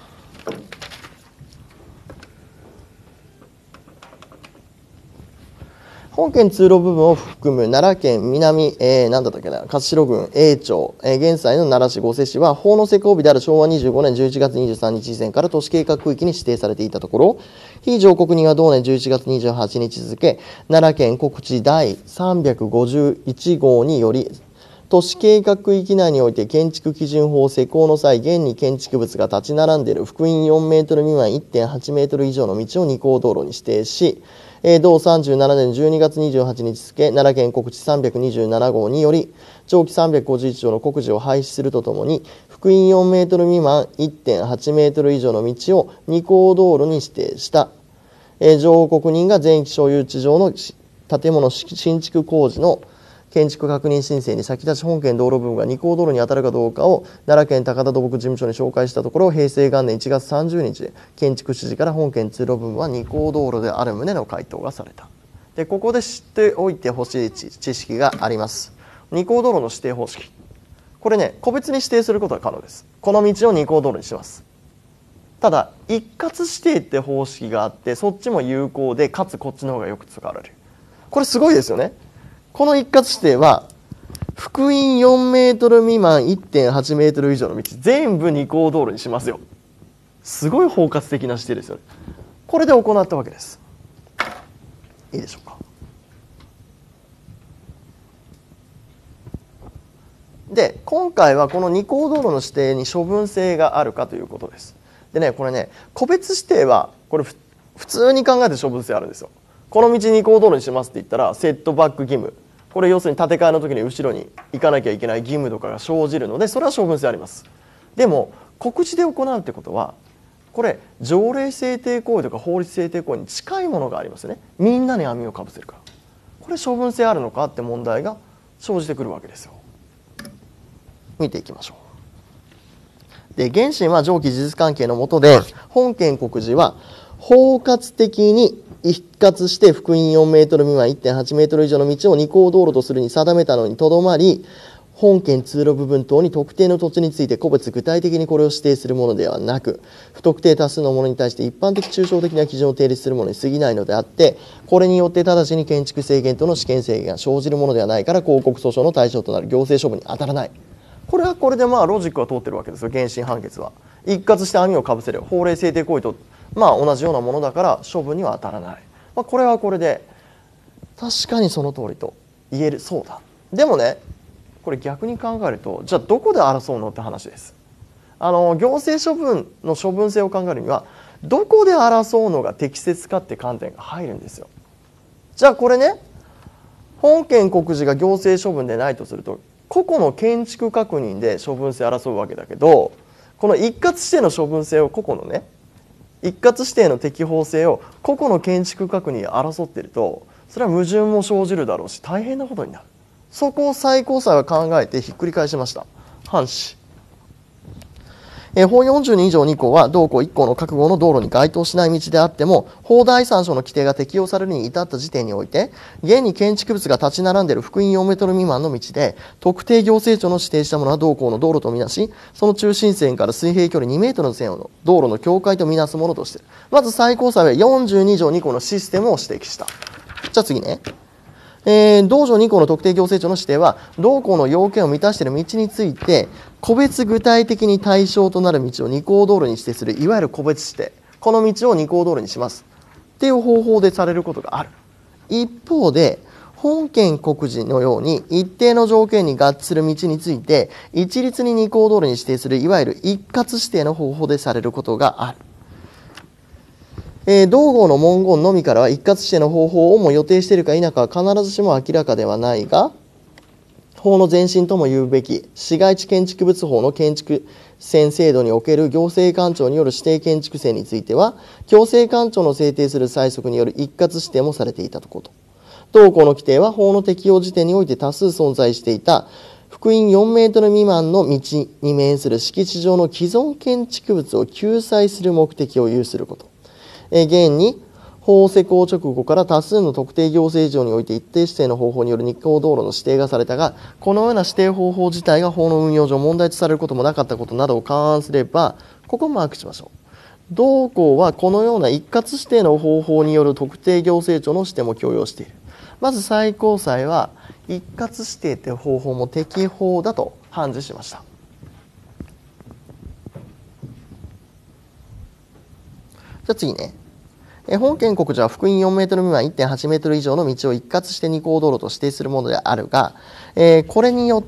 本県通路部分を含む奈良県南、なんだったっけな、勝代郡永町、現在の奈良市御所市は法の施行日である昭和25年11月23日以前から都市計画区域に指定されていたところ、非上告人は同年11月28日付、奈良県告知第351号により、都市計画区域内において建築基準法施行の際、現に建築物が立ち並んでいる幅員4メートル未満 1.8 メートル以上の道を二項道路に指定し、同37年12月28日付、奈良県告知327号により、上記351条の告示を廃止するとともに、幅員4メートル未満 1.8 メートル以上の道を二項道路に指定した。上告人が前期所有地上の建物新築工事の建築確認申請に先立ち本県道路部分が二項道路に当たるかどうかを奈良県高田土木事務所に照会したところ、平成元年1月30日で建築指示から本県通路部分は二項道路である旨の回答がされた。でここで知っておいてほしい知識があります。二項道路の指定方式、これね個別に指定することが可能です。この道を二項道路にします。ただ一括指定って方式があって、そっちも有効でかつこっちの方がよく使われる。これすごいですよね。この一括指定は幅員4メートル未満 1.8 メートル以上の道全部二項道路にしますよ。すごい包括的な指定ですよね。これで行ったわけです。いいでしょうか。で今回はこの二項道路の指定に処分性があるかということです。でねこれね個別指定はこれ普通に考えて処分性あるんですよ。この道二項道路にしますって言ったらセットバック義務、これ要するに建て替えの時に後ろに行かなきゃいけない義務とかが生じるので、それは処分性あります。でも告知で行うってことはこれ条例制定行為とか法律制定行為に近いものがありますよね。みんなに網をかぶせるから、これ処分性あるのかって問題が生じてくるわけですよ。 見ていきましょう。で、原審は上記事実関係の下で、本件告示は包括的に一括して幅員4メートル未満 1.8 メートル以上の道を二項道路とするに定めたのにとどまり、本件通路部分等に特定の土地について個別具体的にこれを指定するものではなく、不特定多数のものに対して一般的抽象的な基準を定立するものに過ぎないのであって、これによって直ちに建築制限との試験制限が生じるものではないから、公告訴訟の対象となる行政処分に当たらない。これはこれでロジックは通ってるわけですよ。原審判決は一括して網をかぶせる法令制定行為と同じようなものだから処分には当たらない。これはこれで確かにその通りと言えるそうだ。でもね、これ逆に考えると、じゃあどこで争うのって話です。行政処分の処分性を考えるには、どこで争うのが適切かって観点が入るんですよ。じゃあこれね、本件告示が行政処分でないとすると、個々の建築確認で処分性を争うわけだけど、この一括指定の処分性を個々のね、一括指定の適法性を個々の建築確認で争っていると、それは矛盾も生じるだろうし、大変なことになる。そこを最高裁は考えてひっくり返しました。判詞。法42以上2項は同項1項の各号の道路に該当しない道であっても、法第3章の規定が適用されるに至った時点において、現に建築物が立ち並んでいる幅員4メートル未満の道で、特定行政庁の指定したものは同項の道路とみなし、その中心線から水平距離2メートルの線を道路の境界とみなすものとしている。まず最高裁は42以上2項のシステムを指摘した。じゃあ次ね。同条2項の特定行政庁の指定は、同項の要件を満たしている道について、個別具体的に対象となる道を二項道路に指定する、いわゆる個別指定。この道を二項道路にします。っていう方法でされることがある。一方で、本件告示のように一定の条件に合致する道について、一律に二項道路に指定する、いわゆる一括指定の方法でされることがある。同号の文言のみからは一括指定の方法をも予定しているか否かは必ずしも明らかではないが、法の前身とも言うべき市街地建築物法の建築線制度における行政官庁による指定建築線については、行政官庁の制定する細則による一括指定もされていたこと。同項の規定は法の適用時点において多数存在していた幅員4メートル未満の道に面する敷地上の既存建築物を救済する目的を有すること。現に法施行直後から多数の特定行政上において一定指定の方法による二項道路の指定がされたが、このような指定方法自体が法の運用上問題とされることもなかったことなどを勘案すれば、ここをマークしましょう。同項はこのような一括指定の方法による特定行政庁の指定も許容している。まず最高裁は一括指定という方法も適法だと判事しました。じゃあ次ね。本件告示は幅員4メートル未満 1.8 メートル以上の道を一括して二項道路と指定するものであるが、これによって、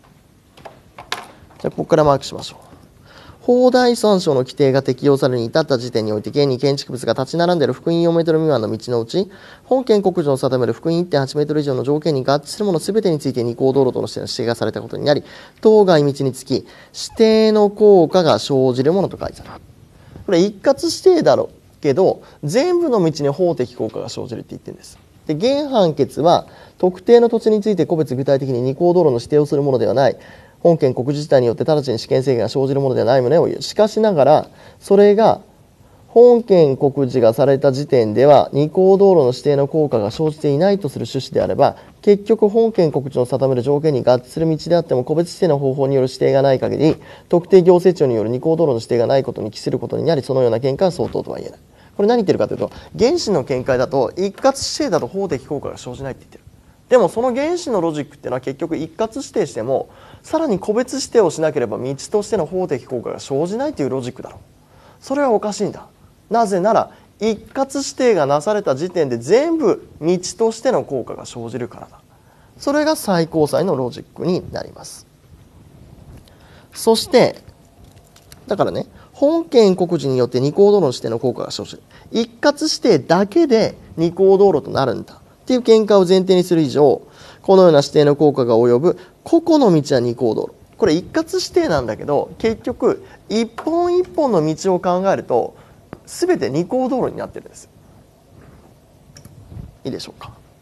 じゃあここからマークしましょう。法第3章の規定が適用されるに至った時点において、現に建築物が立ち並んでいる幅員4メートル未満の道のうち、本件告示の定める幅員 1.8 メートル以上の条件に合致するものすべてについて二項道路との指定がされたことになり、当該道につき、指定の効果が生じるものと書いてある。これ一括指定だろうけど、全部の道に法的効果が生じるって言ってるんです。で、現判決は、特定の土地について個別具体的に二項道路の指定をするものではない。本件告示自体によって直ちに試験制限が生じるものではない旨を言う。しかしながら、それが本件告示がされた時点では二項道路の指定の効果が生じていないとする趣旨であれば、結局本件告示の定める条件に合致する道であっても個別指定の方法による指定がない限り、特定行政庁による二項道路の指定がないことに帰することになり、そのような見解は相当とは言えない。これ何言ってるかというと、原審の見解だと一括指定だと法的効果が生じないって言ってる。でもその原審のロジックっていうのは結局一括指定してもさらに個別指定をしなければ道としての法的効果が生じないというロジックだろう。それはおかしいんだ。なぜなら一括指定がなされた時点で全部道としての効果が生じるからだ。それが最高裁のロジックになります。そしてだからね、本件告示によって二項道路の指定の効果が生じる。一括指定だけで二項道路となるんだっていう見解を前提にする以上、このような指定の効果が及ぶ個々の道は二項道路。これ一括指定なんだけど、結局一本一本の道を考えると全て二項道路になってるんです。いいでしょうか。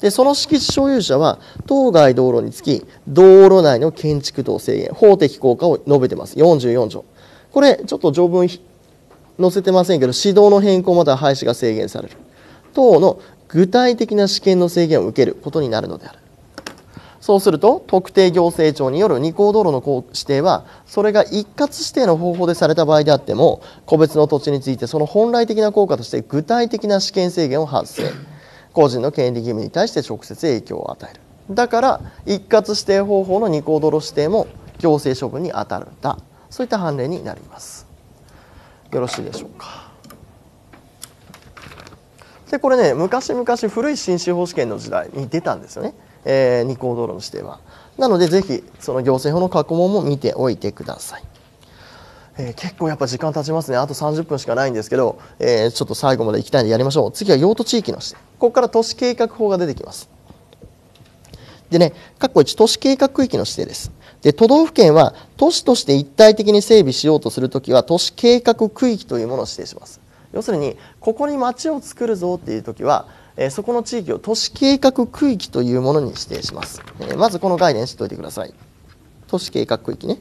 でその敷地所有者は当該道路につき道路内の建築等制限法的効果を述べてます。44条。これちょっと条文載せてませんけど、指導の変更または廃止が制限される等の具体的な試験の制限を受けることになるのである。そうすると特定行政庁による二項道路の指定はそれが一括指定の方法でされた場合であっても、個別の土地についてその本来的な効果として具体的な試験制限を発生、個人の権利義務に対して直接影響を与える。だから一括指定方法の二項道路指定も行政処分に当たるんだ。そういった判例になります。よろしいでしょうか。でこれね、昔々古い新司法試験の時代に出たんですよね、二項道路の指定は。なのでぜひその行政法の過去問も見ておいてください。結構やっぱ時間経ちますね。あと30分しかないんですけど、ちょっと最後まで行きたいんでやりましょう。次は用途地域の指定。ここから都市計画法が出てきます。でね、括弧1、都市計画区域の指定です。で都道府県は都市として一体的に整備しようとするときは都市計画区域というものを指定します。要するにここに町を作るぞっていうときは、そこの地域を都市計画区域というものに指定します。まずこの概念知っておいてください。都市計画区域ね。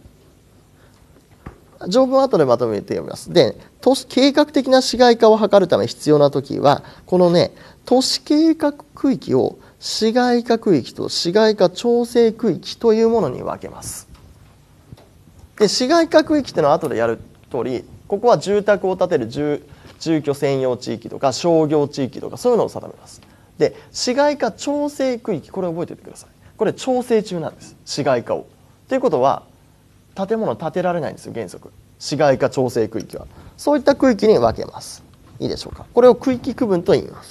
条文は後でまとめて読みます。で、都市計画的な市街化を図るため必要なときは、このね、都市計画区域を市街化区域と市街化調整区域というものに分けます。で、市街化区域っていうのは後でやる通り、ここは住宅を建てる住居専用地域とか商業地域とかそういうのを定めます。で、市街化調整区域、これ覚えておいてください。これ調整中なんです。市街化を。ということは、建物建てられないんですよ、原則。市街化調整区域は。そういった区域に分けます。いいでしょうか。これを区域区分と言います。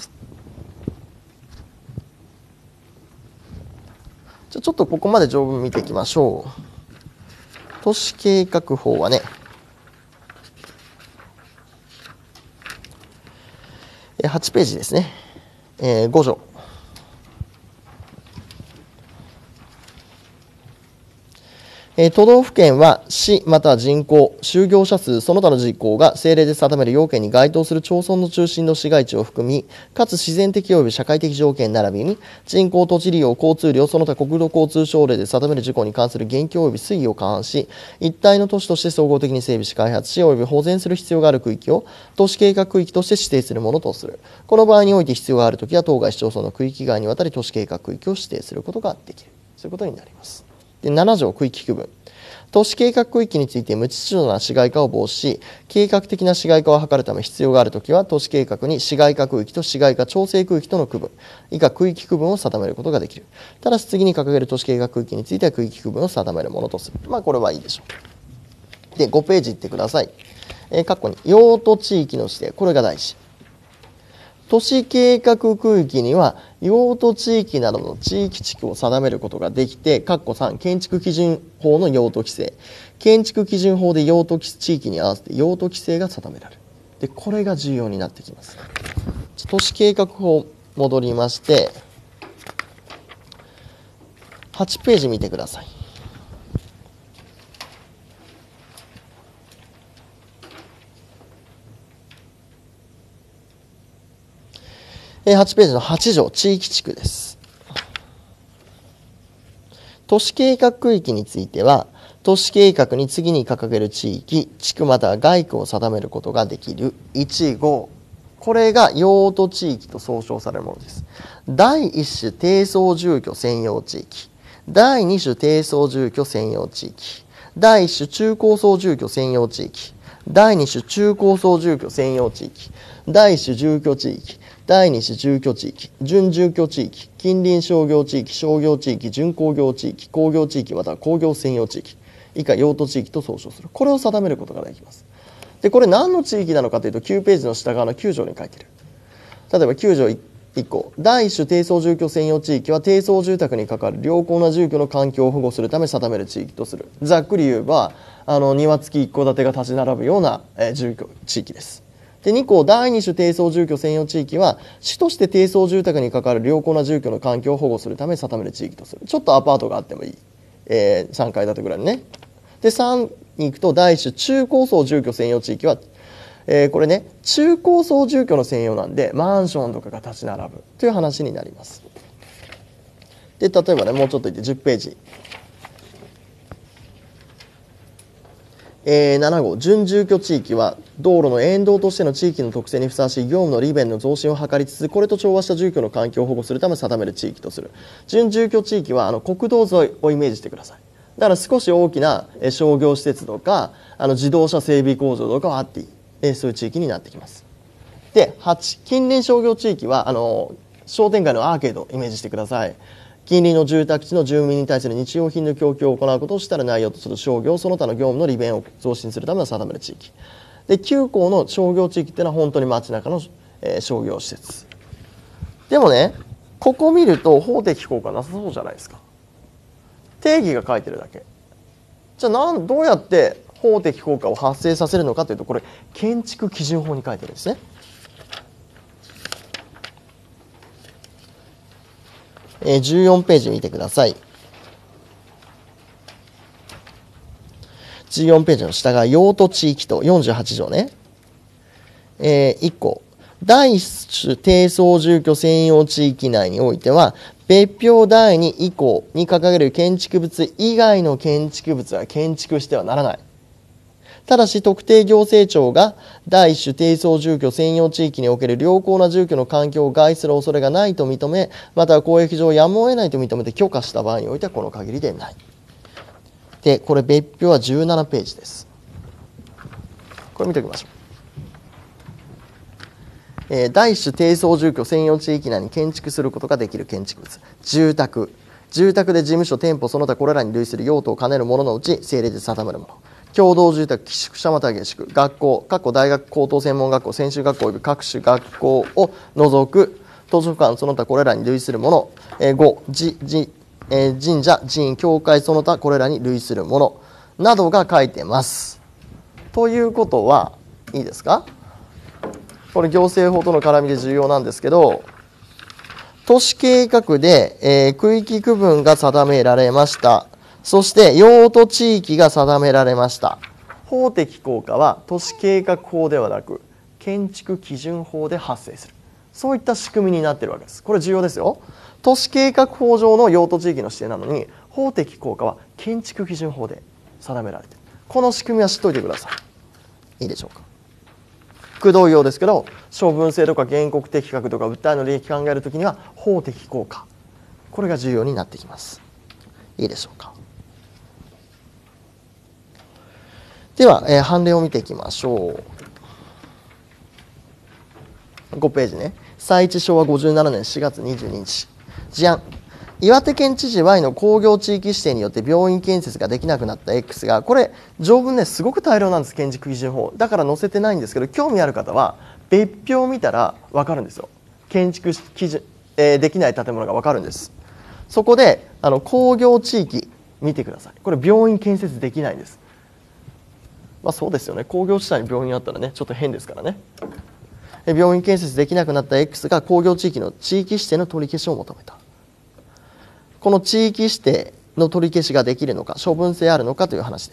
ちょっとここまで条文見ていきましょう。都市計画法はね、8ページですね。5条。都道府県は市または人口、就業者数、その他の事項が政令で定める要件に該当する町村の中心の市街地を含み、かつ自然的及び社会的条件並びに人口、土地利用、交通量、その他国土交通省令で定める事項に関する現況及び推移を勘案し、一体の都市として総合的に整備し開発し、及び保全する必要がある区域を都市計画区域として指定するものとする。この場合において必要があるときは、当該市町村の区域外にわたり都市計画区域を指定することができる。そういうことになります。で7条区域区分。都市計画区域について無秩序な市街化を防止し、計画的な市街化を図るため必要があるときは、都市計画に市街化区域と市街化調整区域との区分、以下区域区分を定めることができる。ただし次に掲げる都市計画区域については区域区分を定めるものとする。これはいいでしょう。で、5ページいってください。括弧に用途地域の指定、これが大事。都市計画区域には用途地域などの地域地区を定めることができて、括弧3、建築基準法の用途規制。建築基準法で用途地域に合わせて用途規制が定められる。で、これが重要になってきます。都市計画法戻りまして、8ページ見てください。8ページの8条、地域地区です。都市計画区域については、都市計画に次に掲げる地域、地区または街区を定めることができる。1、5。これが用途地域と総称されるものです。第1種低層住居専用地域。第2種低層住居専用地域。第1種中高層住居専用地域。第2種中高層住居専用地域。第1種住居地域。第2種住居地域、準住居地域、近隣商業地域、商業地域、準工業地域、工業地域または工業専用地域、以下用途地域と総称する。これを定めることができます。で、これ何の地域なのかというと、9ページの下側の9条に書いている。例えば9条1項、第1種低層住居専用地域は低層住宅に関わる良好な住居の環境を保護するため定める地域とする。ざっくり言えば、庭付き一戸建てが立ち並ぶような住居地域です。で2項、第2種低層住居専用地域は市として低層住宅に関わる良好な住居の環境を保護するため定める地域とする。ちょっとアパートがあってもいい、3階建てぐらいのね。で3に行くと第1種中高層住居専用地域は、これね中高層住居の専用なんでマンションとかが立ち並ぶという話になります。 で、例えばね、もうちょっといって10ページ。7号、準住居地域は道路の沿道としての地域の特性にふさわしい業務の利便の増進を図りつつ、これと調和した住居の環境を保護するため定める地域とする。準住居地域は国道沿いをイメージしてください。だから少し大きな商業施設とか自動車整備工場とかはあっていい、そういう地域になってきます。で、8、近隣商業地域は商店街のアーケードをイメージしてください。近隣の住宅地の住民に対する日用品の供給を行うことを主たる内容とする商業、その他の業務の利便を増進するための定める地域。で、9項の商業地域っていうのは本当に街中の、商業施設。でもね、ここ見ると法的効果なさそうじゃないですか。定義が書いてるだけ。じゃあどうやって法的効果を発生させるのかというと、これ建築基準法に書いてるんですね。14ページ見てください。14ページの下が用途地域と48条ね。1項。第一種低層住居専用地域内においては、別表第2以降に掲げる建築物以外の建築物は建築してはならない。ただし特定行政庁が第一種低層住居専用地域における良好な住居の環境を害する恐れがないと認め、または公益上やむを得ないと認めて許可した場合においてはこの限りでない。で、これ別表は17ページです。これ見ておきましょう。第一種低層住居専用地域内に建築することができる建築物。住宅で事務所、店舗、その他これらに類する用途を兼ねるもののうち政令で定めるもの。共同住宅、寄宿舎または下宿、学校、大学、高等専門学校、専修学校及び各種学校を除く図書館、その他これらに類するもの。5、神社、寺院、教会、その他これらに類するものなどが書いてます。ということはいいですか？これ行政法との絡みで重要なんですけど、都市計画で、区域区分が定められました。そして用途地域が定められました。法的効果は都市計画法ではなく建築基準法で発生する。そういった仕組みになっているわけです。これ重要ですよ。都市計画法上の用途地域の指定なのに、法的効果は建築基準法で定められている。この仕組みは知っておいてください。いいでしょうか。区同様ですけど、処分性とか原告的確とか訴えの利益考えるときには法的効果、これが重要になってきます。いいでしょうか。では、判例を見ていきましょう。5ページね。採地昭和57年4月22日。事案。岩手県知事 Y の工業地域指定によって病院建設ができなくなった X が、これ条文ねすごく大量なんです。建築基準法だから載せてないんですけど、興味ある方は別表を見たら分かるんですよ。建築基準、できない建物が分かるんです。そこで工業地域見てください。これ病院建設できないんです。まあそうですよね。工業地帯に病院あったらねちょっと変ですからね。病院建設できなくなった X が工業地域の地域指定の取り消しを求めた。この地域指定の取り消しができるのか、処分性あるのかという話です。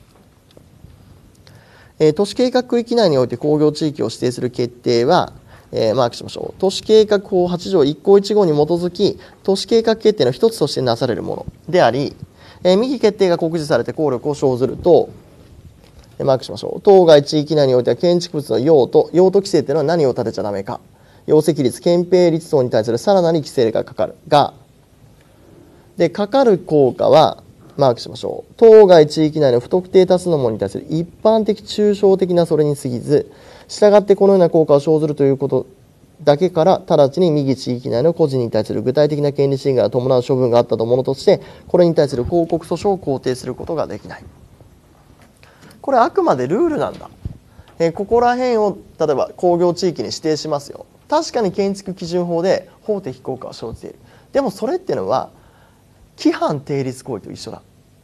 都市計画区域内において工業地域を指定する決定は、マークしましょう。都市計画法8条1項1号に基づき、都市計画決定の一つとしてなされるものであり、右決定が告示されて効力を生ずると、マークしましょう。当該地域内においては建築物の用途規制というのは何を建てちゃダメか、容積率、建蔽率等に対するさらなる規制がかかるが、で、かかる効果は、マークしましょう。当該地域内の不特定多数のものに対する一般的抽象的なそれに過ぎず、従ってこのような効果を生ずるということだけから、直ちに右地域内の個人に対する具体的な権利侵害を伴う処分があったとものとして、これに対する抗告訴訟を肯定することができない。これあくまでルールなんだ。ここら辺を例えば工業地域に指定しますよ。確かに建築基準法で法的効果は生じている。でもそれっていうのは規範定律行為と一緒だ。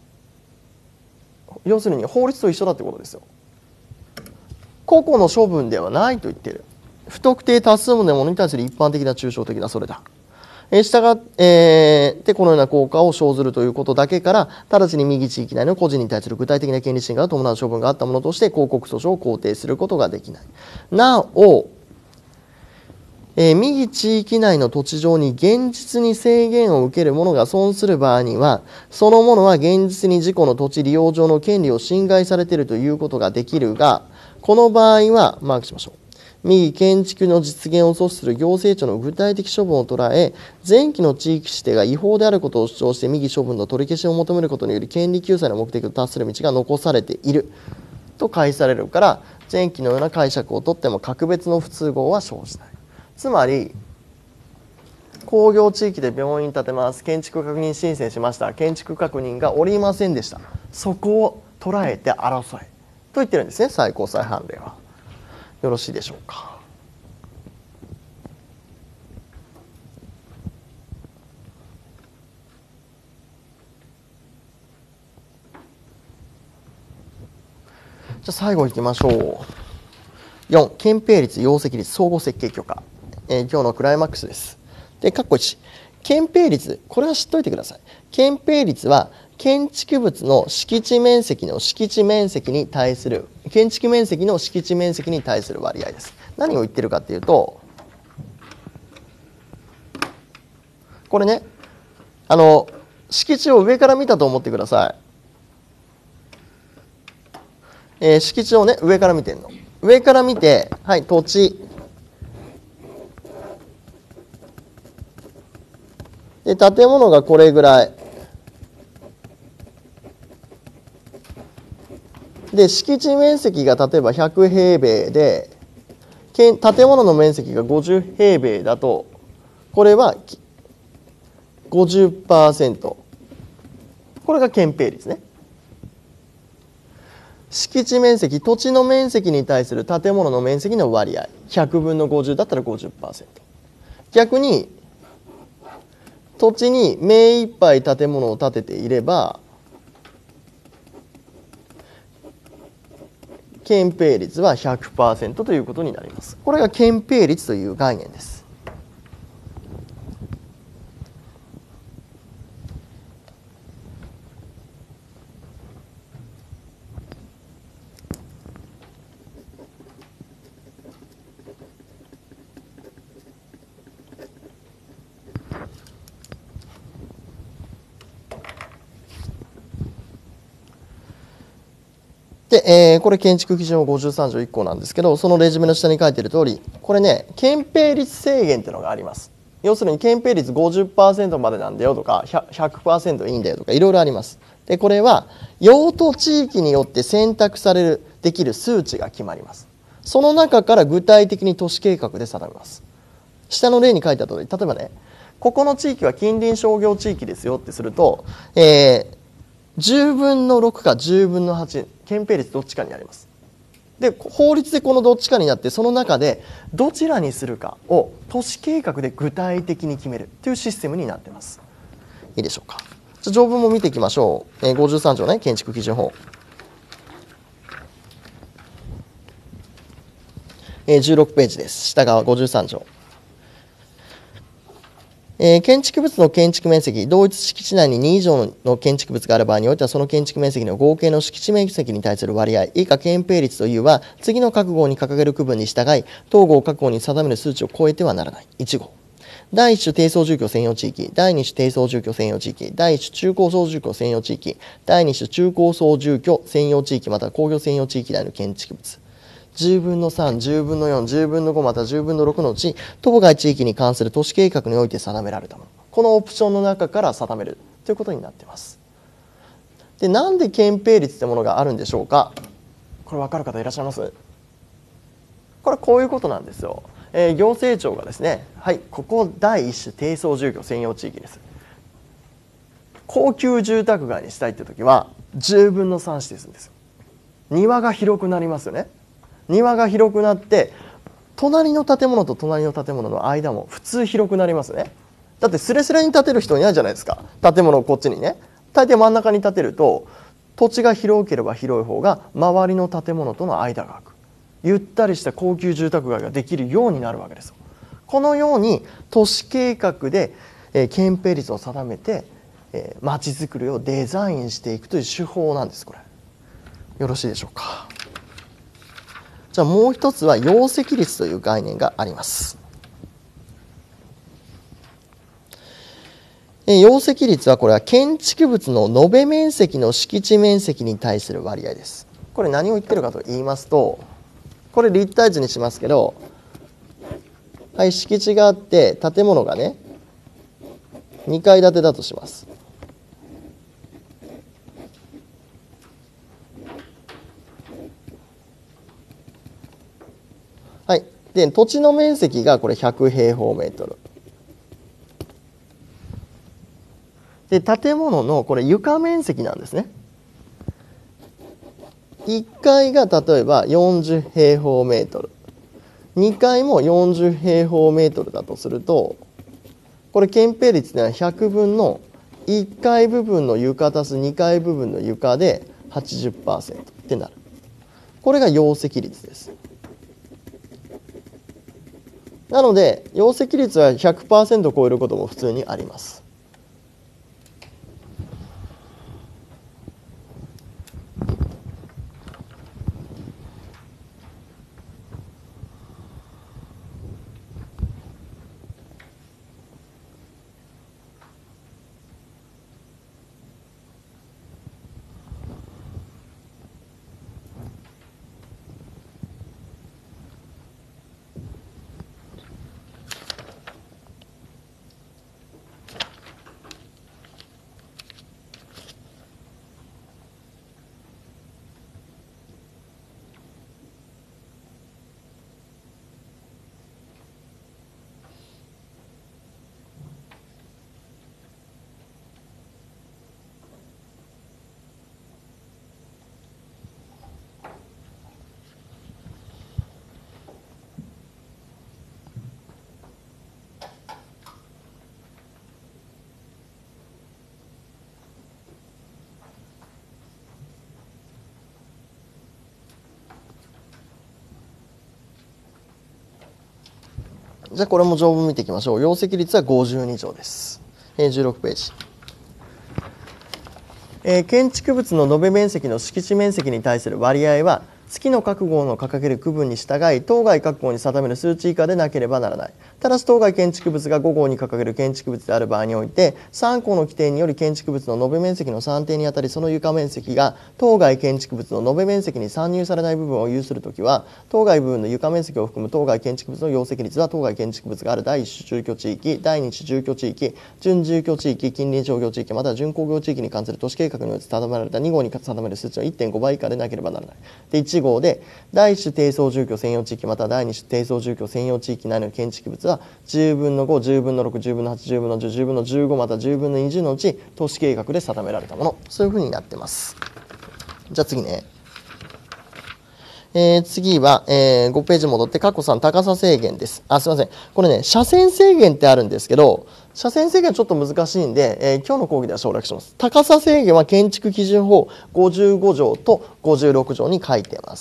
要するに法律と一緒だってことですよ。個々の処分ではないと言っている。不特定多数のものに対する一般的な抽象的なそれだ。従ってこのような効果を生ずるということだけから、直ちに右地域内の個人に対する具体的な権利侵害を伴う処分があったものとして抗告訴訟を肯定することができない。なお、 右地域内の土地上に現実に制限を受ける者が損する場合には、その者は現実に自己の土地利用上の権利を侵害されているということができるが、この場合はマークしましょう。右建築の実現を阻止する行政庁の具体的処分を捉え、前期の地域指定が違法であることを主張して右処分の取り消しを求めることにより権利救済の目的を達する道が残されていると解されるから、前期のような解釈をとっても格別の不都合は生じない。つまり工業地域で病院建てます、建築確認申請しました、建築確認がおりませんでした、そこを捉えて争えと言ってるんですね、最高裁判例は。よろしいでしょうか。じゃあ最後いきましょう。4、憲兵率、容積率、総合設計許可。今日のクライマックスです。で、括弧1、憲兵率、これは知っておいてください。憲兵率は建築物の敷地面積の敷地面積に対する建築面積の敷地面積に対する割合です。何を言ってるかっていうと、これね、敷地を上から見たと思ってください。敷地をね、上から見てんの。上から見て、はい、土地。で、建物がこれぐらい。で、敷地面積が例えば100平米で、建物の面積が50平米だと、これは 50%。これが憲兵率ね。敷地面積、土地の面積に対する建物の面積の割合。100分の50だったら 50%。逆に、土地に目いっぱい建物を建てていれば、憲兵率は 100% ということになります。これが憲兵率という概念です。で、これ建築基準法53条1項なんですけど、そのレジュメの下に書いている通り、これね、憲兵率制限っていうのがあります。要するに憲兵率 50% までなんだよとか 100% いいんだよとかいろいろあります。で、これは用途地域によって選択できる数値が決まります。その中から具体的に都市計画で定めます。下の例に書いてあった通り、例えばね、ここの地域は近隣商業地域ですよってすると、10分の6か10分の8、憲兵率どっちかになります。で、法律でこのどっちかになって、その中でどちらにするかを都市計画で具体的に決めるというシステムになっています。いいでしょうか。じゃあ条文も見ていきましょう。53条ね、建築基準法。16ページです。下側53条。建築物の建築面積、同一敷地内に2以上の建築物がある場合においては、その建築面積の合計の敷地面積に対する割合、以下憲兵率というは、次の各号に掲げる区分に従い、当号各号に定める数値を超えてはならない。1号。第1種低層住居専用地域、第2種低層住居専用地域、第1種中高層住居専用地域、第2種中高層住居専用地域または工業専用地域内の建築物。10分の3、10分の4、10分の5または10分の6のうち、当該地域に関する都市計画において定められたもの。このオプションの中から定めるということになっています。で、なんで憲兵率というものがあるんでしょうか。これ分かる方いらっしゃいます？これこういうことなんですよ。行政庁がですね、はい、ここ第1種低層住居専用地域です。高級住宅街にしたいっていう時は10分の3指定するんですよ。庭が広くなりますよね。庭が広くなって隣の建物と隣の建物の間も普通広くなりますね。だってスレスレに建てる人いないじゃないですか。建物をこっちにね、大抵真ん中に建てると土地が広ければ広い方が周りの建物との間が空く、ゆったりした高級住宅街ができるようになるわけですよ。このように都市計画で憲兵率を定めてまちづくりをデザインしていくという手法なんです。これよろしいでしょうか。じゃあもう一つは容積率という概念があります。 容積率はこれは建築物の延べ面積の敷地面積に対する割合です。これ何を言ってるかと言いますと、これ立体図にしますけど、はい、敷地があって建物がね2階建てだとします。はい、で土地の面積がこれ100平方メートルで、建物のこれ床面積なんですね。1階が例えば40平方メートル、2階も40平方メートルだとすると、これ建蔽率では100分の1階部分の床足す2階部分の床で 80% ってなる。これが容積率です。なので容積率は 100% 超えることも普通にあります。じゃあこれも条文見ていきましょう。容積率は52乗です。16ページ。建築物の延べ面積の敷地面積に対する割合は月の各号の掲げる区分に従い当該各号に定める数値以下でなければならない。ただし当該建築物が5号に掲げる建築物である場合において3項の規定により建築物の延べ面積の算定にあたりその床面積が当該建築物の延べ面積に算入されない部分を有するときは当該部分の床面積を含む当該建築物の容積率は当該建築物がある第一種住居地域、第二種住居地域、準住居地域、近隣商業地域または準工業地域に関する都市計画によって定められた2号に定める数値の 1.5 倍以下でなければならない。で1号で第一種低層住居専用地域または第二種低層住居専用地域内の建築物は10分の5、10分の6、10分の8、10分の10、10分の15または10分の20のうち都市計画で定められたもの、そういうふうになってます。じゃあ次ね。次は、5ページ戻って括弧3高さ制限です。すいません。これね、車線制限ってあるんですけど、車線制限ちょっと難しいんで、今日の講義では省略します。高さ制限は建築基準法55条と56条に書いてます。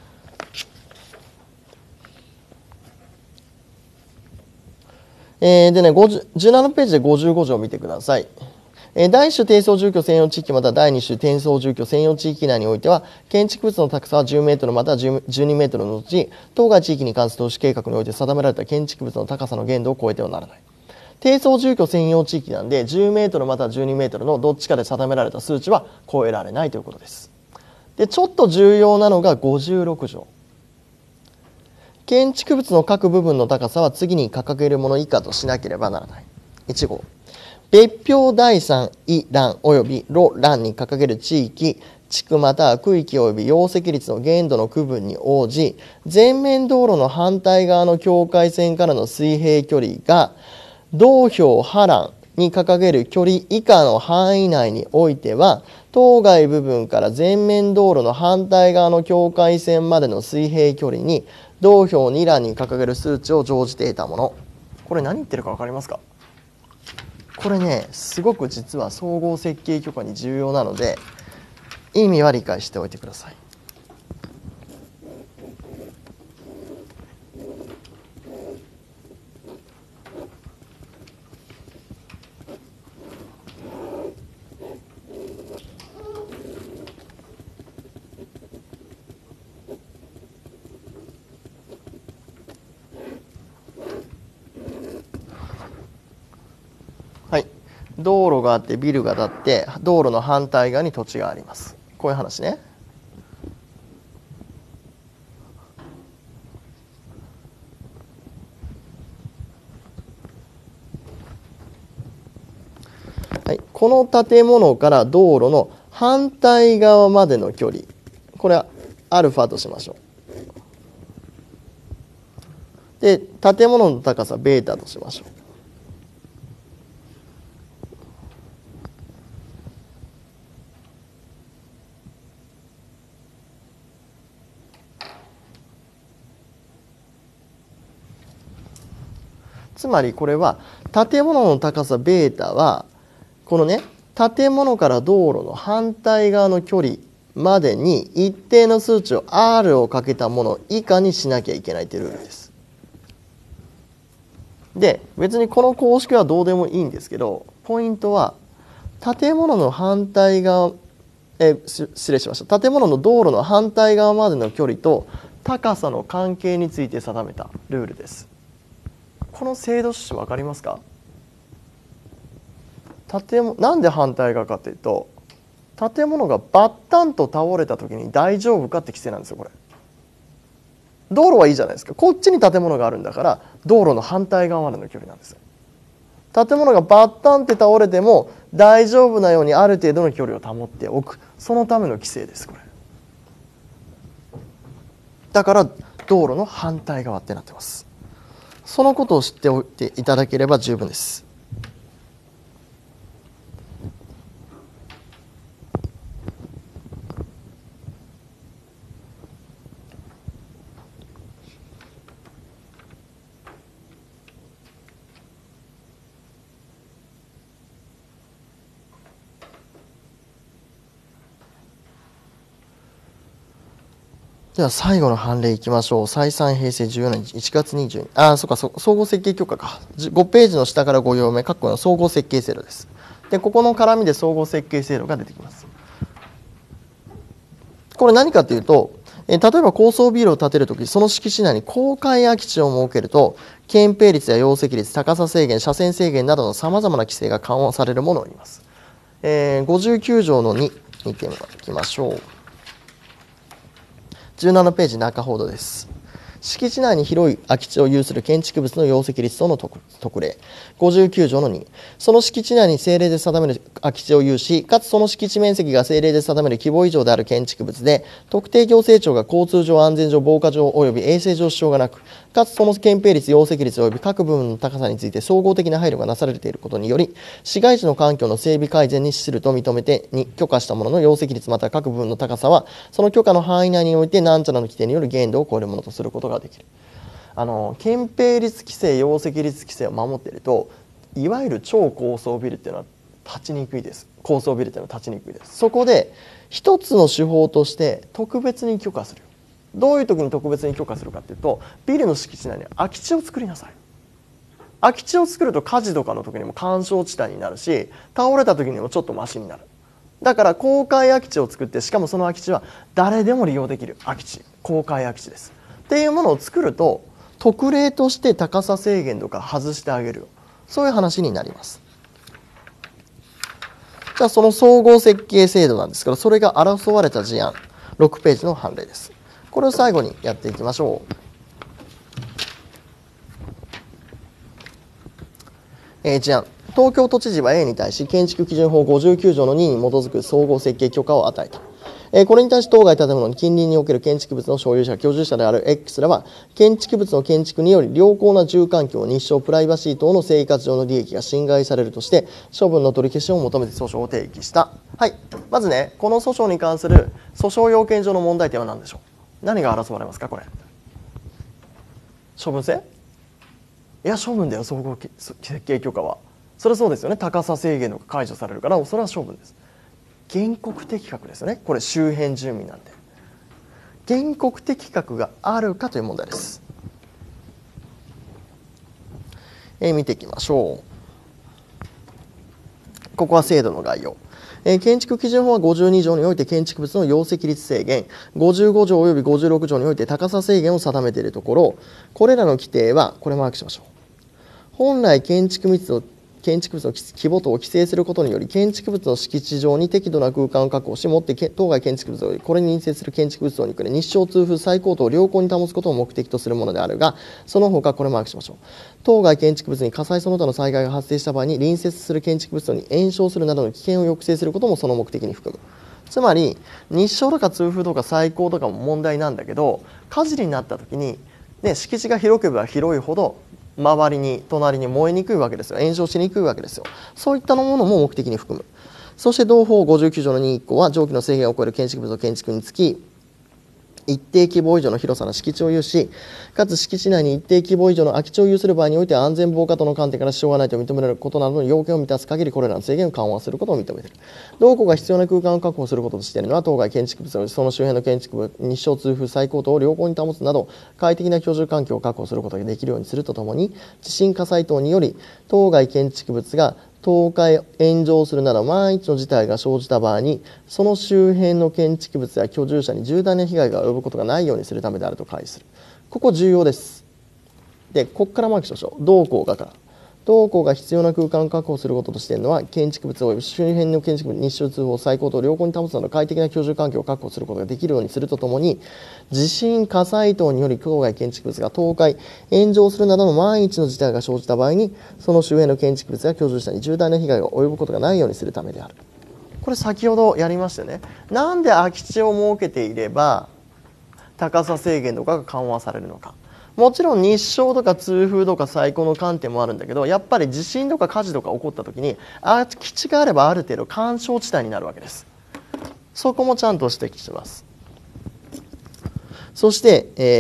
でね、17ページで55条を見てください。第一種低層住居専用地域または第二種低層住居専用地域内においては建築物の高さは10メートルまたは12メートルのうち当該地域に関する都市計画において定められた建築物の高さの限度を超えてはならない。低層住居専用地域なんで10メートルまたは12メートルのどっちかで定められた数値は超えられないということです。でちょっと重要なのが56条。建築物の各部分の高さは次に掲げるもの以下としなければならない。1号別表第3位欄及び路欄に掲げる地域、地区または区域及び容積率の限度の区分に応じ、前面道路の反対側の境界線からの水平距離が同表波欄に掲げる距離以下の範囲内においては、当該部分から前面道路の反対側の境界線までの水平距離に同表2欄に掲げる数値を乗じて得たもの。これ何言ってるか分かりますか？これね、すごく実は総合設計許可に重要なので意味は理解しておいてください。はい、 道路があってビルが建って道路の反対側に土地があります。こういう話ね。はい、この建物から道路の反対側までの距離、これはアルファとしましょう。で、建物の高さベータとしましょう。つまりこれは建物の高さベータはこのね、建物から道路の反対側の距離までに一定の数値を R をかけたもの以下にしなきゃいけないというルールです。で、別にこの公式はどうでもいいんですけど、ポイントは建物の反対側、失礼しました。建物の道路の反対側までの距離と高さの関係について定めたルールです。この制度趣旨分かりますか？なんで反対側かというと、建物がバッタンと倒れた時に大丈夫かって規制なんですよ。これ道路はいいじゃないですか。こっちに建物があるんだから道路の反対側までの距離なんですよ。建物がバッタンって倒れても大丈夫なようにある程度の距離を保っておく、そのための規制です。これだから道路の反対側ってなってます。そのことを知っておいていただければ十分です。では最後の判例いきましょう。再三平成14年1月22日、そうか、総合設計許可か。5ページの下から5行目、括弧の総合設計制度です。で、ここの絡みで総合設計制度が出てきます。これ何かというと、例えば高層ビルを建てるとき、その敷地内に公開空き地を設けると、建蔽率や容積率、高さ制限、車線制限などのさまざまな規制が緩和されるものを言います。59条の2見ていきましょう。17ページ中ほどです。敷地内に広い空き地を有する建築物の容積率等の特例。59条の2、その敷地内に政令で定める空き地を有し、かつその敷地面積が政令で定める規模以上である建築物で、特定行政庁が交通上、安全上、防火上及び衛生上支障がなく、かつその建蔽率、容積率及び各部分の高さについて総合的な配慮がなされていることにより、市街地の環境の整備改善に資すると認めてに許可したものの容積率または各部分の高さは、その許可の範囲内においてなんちゃらの規定による限度を超えるものとすることができる。建蔽率規制、容積率規制を守っていると、いわゆる超高層ビルっていうのは立ちにくいです。高層ビルっていうのは立ちにくいです。そこで一つの手法として特別に許可する。どういう時に特別に許可するかっていうと、ビルの敷地内に空き地を作りなさい。空き地を作ると火事とかの時にも緩衝地帯になるし、倒れた時にもちょっとマシになる。だから公開空き地を作って、しかもその空き地は誰でも利用できる空き地、公開空き地ですっていうものを作ると、特例として高さ制限とか外してあげるよ、そういう話になります。じゃあその総合設計制度なんですけど、それが争われた事案6ページの判例です。これを最後にやっていきましょう。事案、東京都知事は A に対し建築基準法59条の2に基づく総合設計許可を与えた。これに対し当該建物に近隣における建築物の所有者、居住者である X らは、建築物の建築により良好な住環境、日照、プライバシー等の生活上の利益が侵害されるとして、処分の取り消しを求めて訴訟を提起した。はい、まずね、この訴訟に関する訴訟要件上の問題点は何でしょう。何が争われますか、これ。処分制？いや、処分だよ、総合設計許可は。それはそうですよね。高さ制限が解除されるから、それは処分です。原告適格ですよね。これ周辺住民なんで。原告適格があるかという問題です。見ていきましょう。ここは制度の概要。建築基準法は52条において建築物の容積率制限、55条及び56条において高さ制限を定めているところ、これらの規定は、これマークしましょう。本来建築物を建築物の規模等を規制することにより建築物の敷地上に適度な空間を確保し、もって当該建築物をこれに隣接する建築物等にくれ日照通風最高等を良好に保つことを目的とするものであるが、その他これマークしましょう。当該建築物に火災その他の災害が発生した場合に隣接する建築物等に延焼するなどの危険を抑制することもその目的に含む。つまり日照とか通風とか最高とかも問題なんだけど、火事になった時に、ね、敷地が広ければ広いほど周りに隣に燃えにくいわけですよ。炎症しにくいわけですよ。そういったものも目的に含む。そして同法59条の2項は上記の制限を超える建築物の建築につき一定規模以上の広さの敷地を有し、かつ敷地内に一定規模以上の空き地を有する場合において安全防火等の観点から支障がないと認められることなどの要件を満たす限りこれらの制限を緩和することを認めている。同項が必要な空間を確保することとしているのは当該建築物およびその周辺の建築物日照通風最高等を良好に保つなど快適な居住環境を確保することができるようにするとともに、地震火災等により当該建築物が倒壊炎上するなど万一の事態が生じた場合にその周辺の建築物や居住者に重大な被害が及ぶことがないようにするためであると開示する。ここ重要です。でここからマークしましょう。同項がから同項が必要な空間を確保することとしているのは建築物及び周辺の建築物日照通風最高等を良好に保つなど快適な居住環境を確保することができるようにするとともに、地震火災等により当該建築物が倒壊炎上するなどの万一の事態が生じた場合にその周辺の建築物や居住者に重大な被害が及ぶことがないようにするためである。これ先ほどやりましたね。なんで空き地を設けていれば高さ制限とかが緩和されるのか。もちろん日照とか通風とか最高の観点もあるんだけど、やっぱり地震とか火事とか起こった時に空き地があればある程度干渉地帯になるわけです。そこもちゃんと指摘します。そして、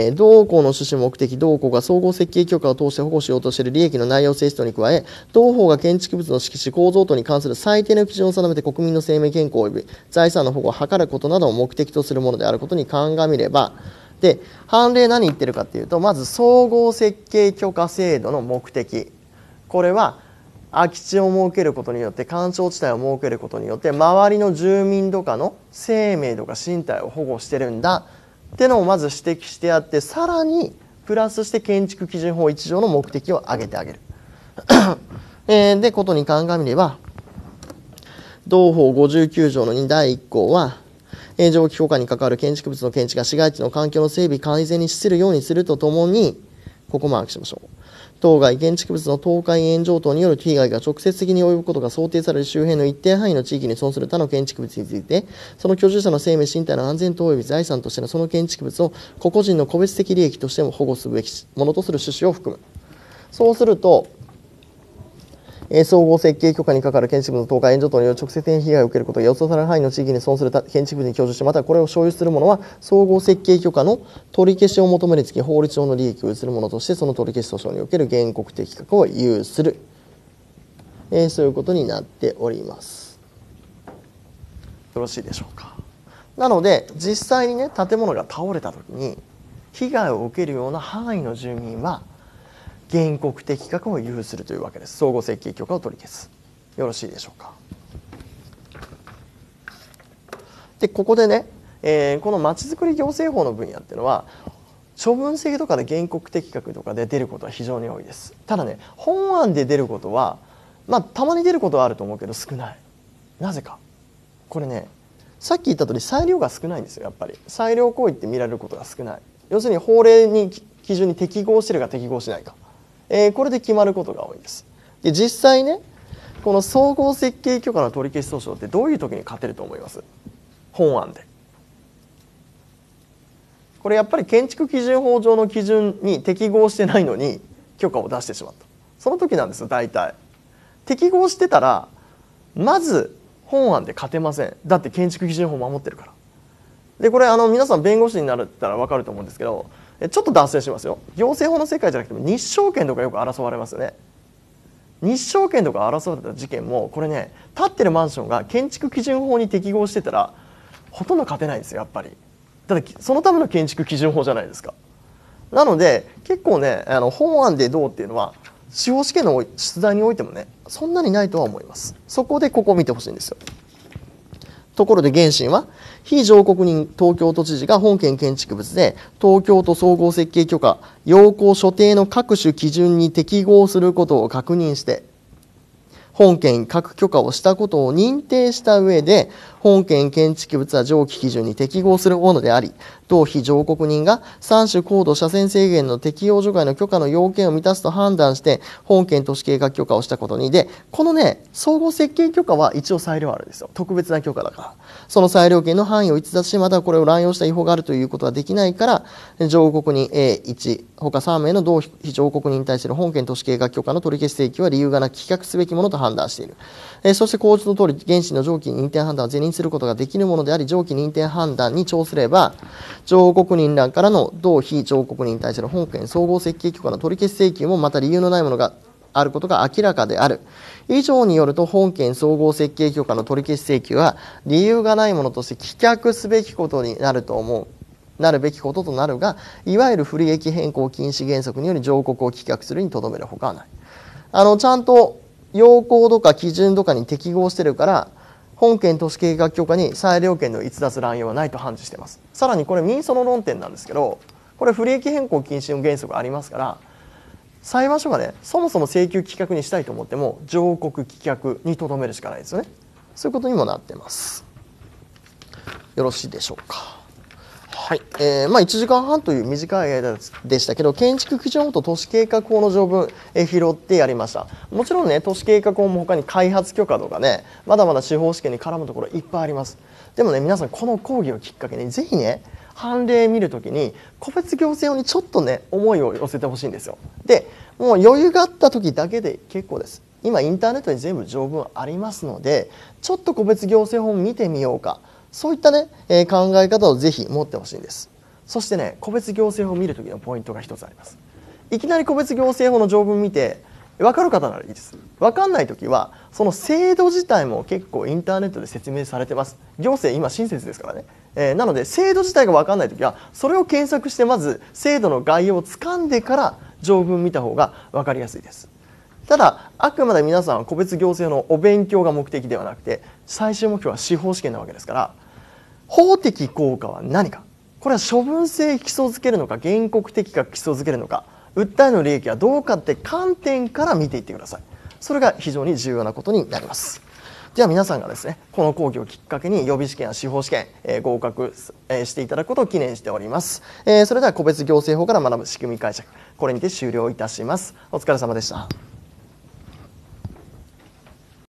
同項の趣旨目的同項が総合設計許可を通して保護しようとしている利益の内容性質等に加え、同法が建築物の敷地構造等に関する最低の基準を定めて国民の生命健康及び財産の保護を図ることなどを目的とするものであることに鑑みれば、で判例何言ってるかっていうと、まず総合設計許可制度の目的、これは空き地を設けることによって干渉地帯を設けることによって周りの住民とかの生命とか身体を保護してるんだってのをまず指摘してあって、さらにプラスして建築基準法1条の目的を挙げてあげるでことに鑑みれば、同法59条の2第1項は上記許可に関わる建築物の建築が市街地の環境の整備改善に資するようにするとともに、ここマークしましょう。当該建築物の倒壊炎上等による被害が直接的に及ぶことが想定される周辺の一定範囲の地域に存する他の建築物について、その居住者の生命身体の安全等及び財産としてのその建築物を個々人の個別的利益としても保護すべきものとする趣旨を含む。そうすると総合設計許可に関わる建築物の倒壊炎上等による直接的に被害を受けることが予想される範囲の地域に存する建築物に居住し、またこれを所有する者は総合設計許可の取り消しを求めるにつき法律上の利益を有する者としてその取り消し訴訟における原告的確を有する、そういうことになっております。よろしいでしょうか。なので実際にね、建物が倒れた時に被害を受けるような範囲の住民は原告的確を有するというわけです。総合設計許可を取り消す。よろしいでしょうか。でここでね、このまちづくり行政法の分野っていうのは処分制とかで原告的確とかで出ることは非常に多いです。ただね、本案で出ることはたまに出ることはあると思うけど少ない。なぜか。これね、さっき言った通り裁量が少ないんですよ。やっぱり裁量行為って見られることが少ない。要するに法令に基準に適合してるか適合しないか、これで決まることが多いんです。で実際ね、この総合設計許可の取り消し訴訟ってどういう時に勝てると思います？本案で。これやっぱり建築基準法上の基準に適合してないのに許可を出してしまった。その時なんですよ。大体適合してたらまず本案で勝てません。だって建築基準法を守ってるから。でこれ皆さん弁護士になったら分かると思うんですけど、ちょっと脱線しますよ。行政法の世界じゃなくても日照権とかよく争われますよね。日照権とか争われた事件もこれね、建ってるマンションが建築基準法に適合してたらほとんど勝てないんですよ。やっぱりだってそのための建築基準法じゃないですか。なので結構ね、本案でどうっていうのは司法試験の出題においてもね、そんなにないとは思います。そこでここを見てほしいんですよ。ところで原審は非上告人東京都知事が本件建築物で東京都総合設計許可要項所定の各種基準に適合することを確認して本件各許可をしたことを認定した上で、本件建築物は上記基準に適合するものであり、同被上告人が3種高度車線制限の適用除外の許可の要件を満たすと判断して、本件都市計画許可をしたことにで、このね、総合設計許可は一応裁量あるんですよ。特別な許可だから。その裁量権の範囲を逸脱し、またはこれを乱用した違法があるということはできないから、上告人 A1、他3名の同被上告人に対する本件都市計画許可の取り消し請求は理由がなく棄却すべきものと判断している。そして後述の通り、原審の上記認定判断は是認することができるものであり、上記認定判断に調すれば、上告人らからの同被上告人に対する本件総合設計許可の取り消し請求もまた理由のないものがあることが明らかである。以上によると、本件総合設計許可の取り消し請求は理由がないものとして棄却すべきことになるべきこととなるが、いわゆる不利益変更禁止原則により上告を棄却するにとどめるほかはない。ちゃんと要項とか基準とかに適合してるから、本件都市計画許可に裁量権の逸脱乱用はないと判事しています。さらにこれ民訴の論点なんですけど、これ不利益変更禁止の原則ありますから、裁判所がね、そもそも請求棄却にしたいと思っても上告棄却にとどめるしかないですよね。そういうことにもなっています。よろしいでしょうか。はい。1時間半という短い間でしたけど、建築基準法と都市計画法の条文、拾ってやりました。もちろんね、都市計画法も他に開発許可とかね、まだまだ司法試験に絡むところいっぱいあります。でもね、皆さんこの講義をきっかけにぜひね、判例見るときに個別行政法にちょっとね、思いを寄せてほしいんですよ。で、もう余裕があった時だけで結構です。今インターネットに全部条文ありますので、ちょっと個別行政法を見てみようか。そういったね、考え方をぜひ持ってほしいんです。そしてね、個別行政法を見るときのポイントが一つあります。いきなり個別行政法の条文見て分かる方ならいいです。分かんないときはその制度自体も結構インターネットで説明されてます。行政今親切ですからね。なので制度自体が分かんないときはそれを検索してまず制度の概要をつかんでから条文見た方が分かりやすいです。ただあくまで皆さんは個別行政のお勉強が目的ではなくて、最終目標は司法試験なわけですから、法的効果は何か、これは処分性基礎づけるのか原告的か基礎づけるのか、訴えの利益はどうかって観点から見ていってください。それが非常に重要なことになります。では皆さんがですね、この講義をきっかけに予備試験や司法試験、合格していただくことを記念しております。それでは個別行政法から学ぶ仕組み解釈、これにて終了いたします。お疲れ様でした。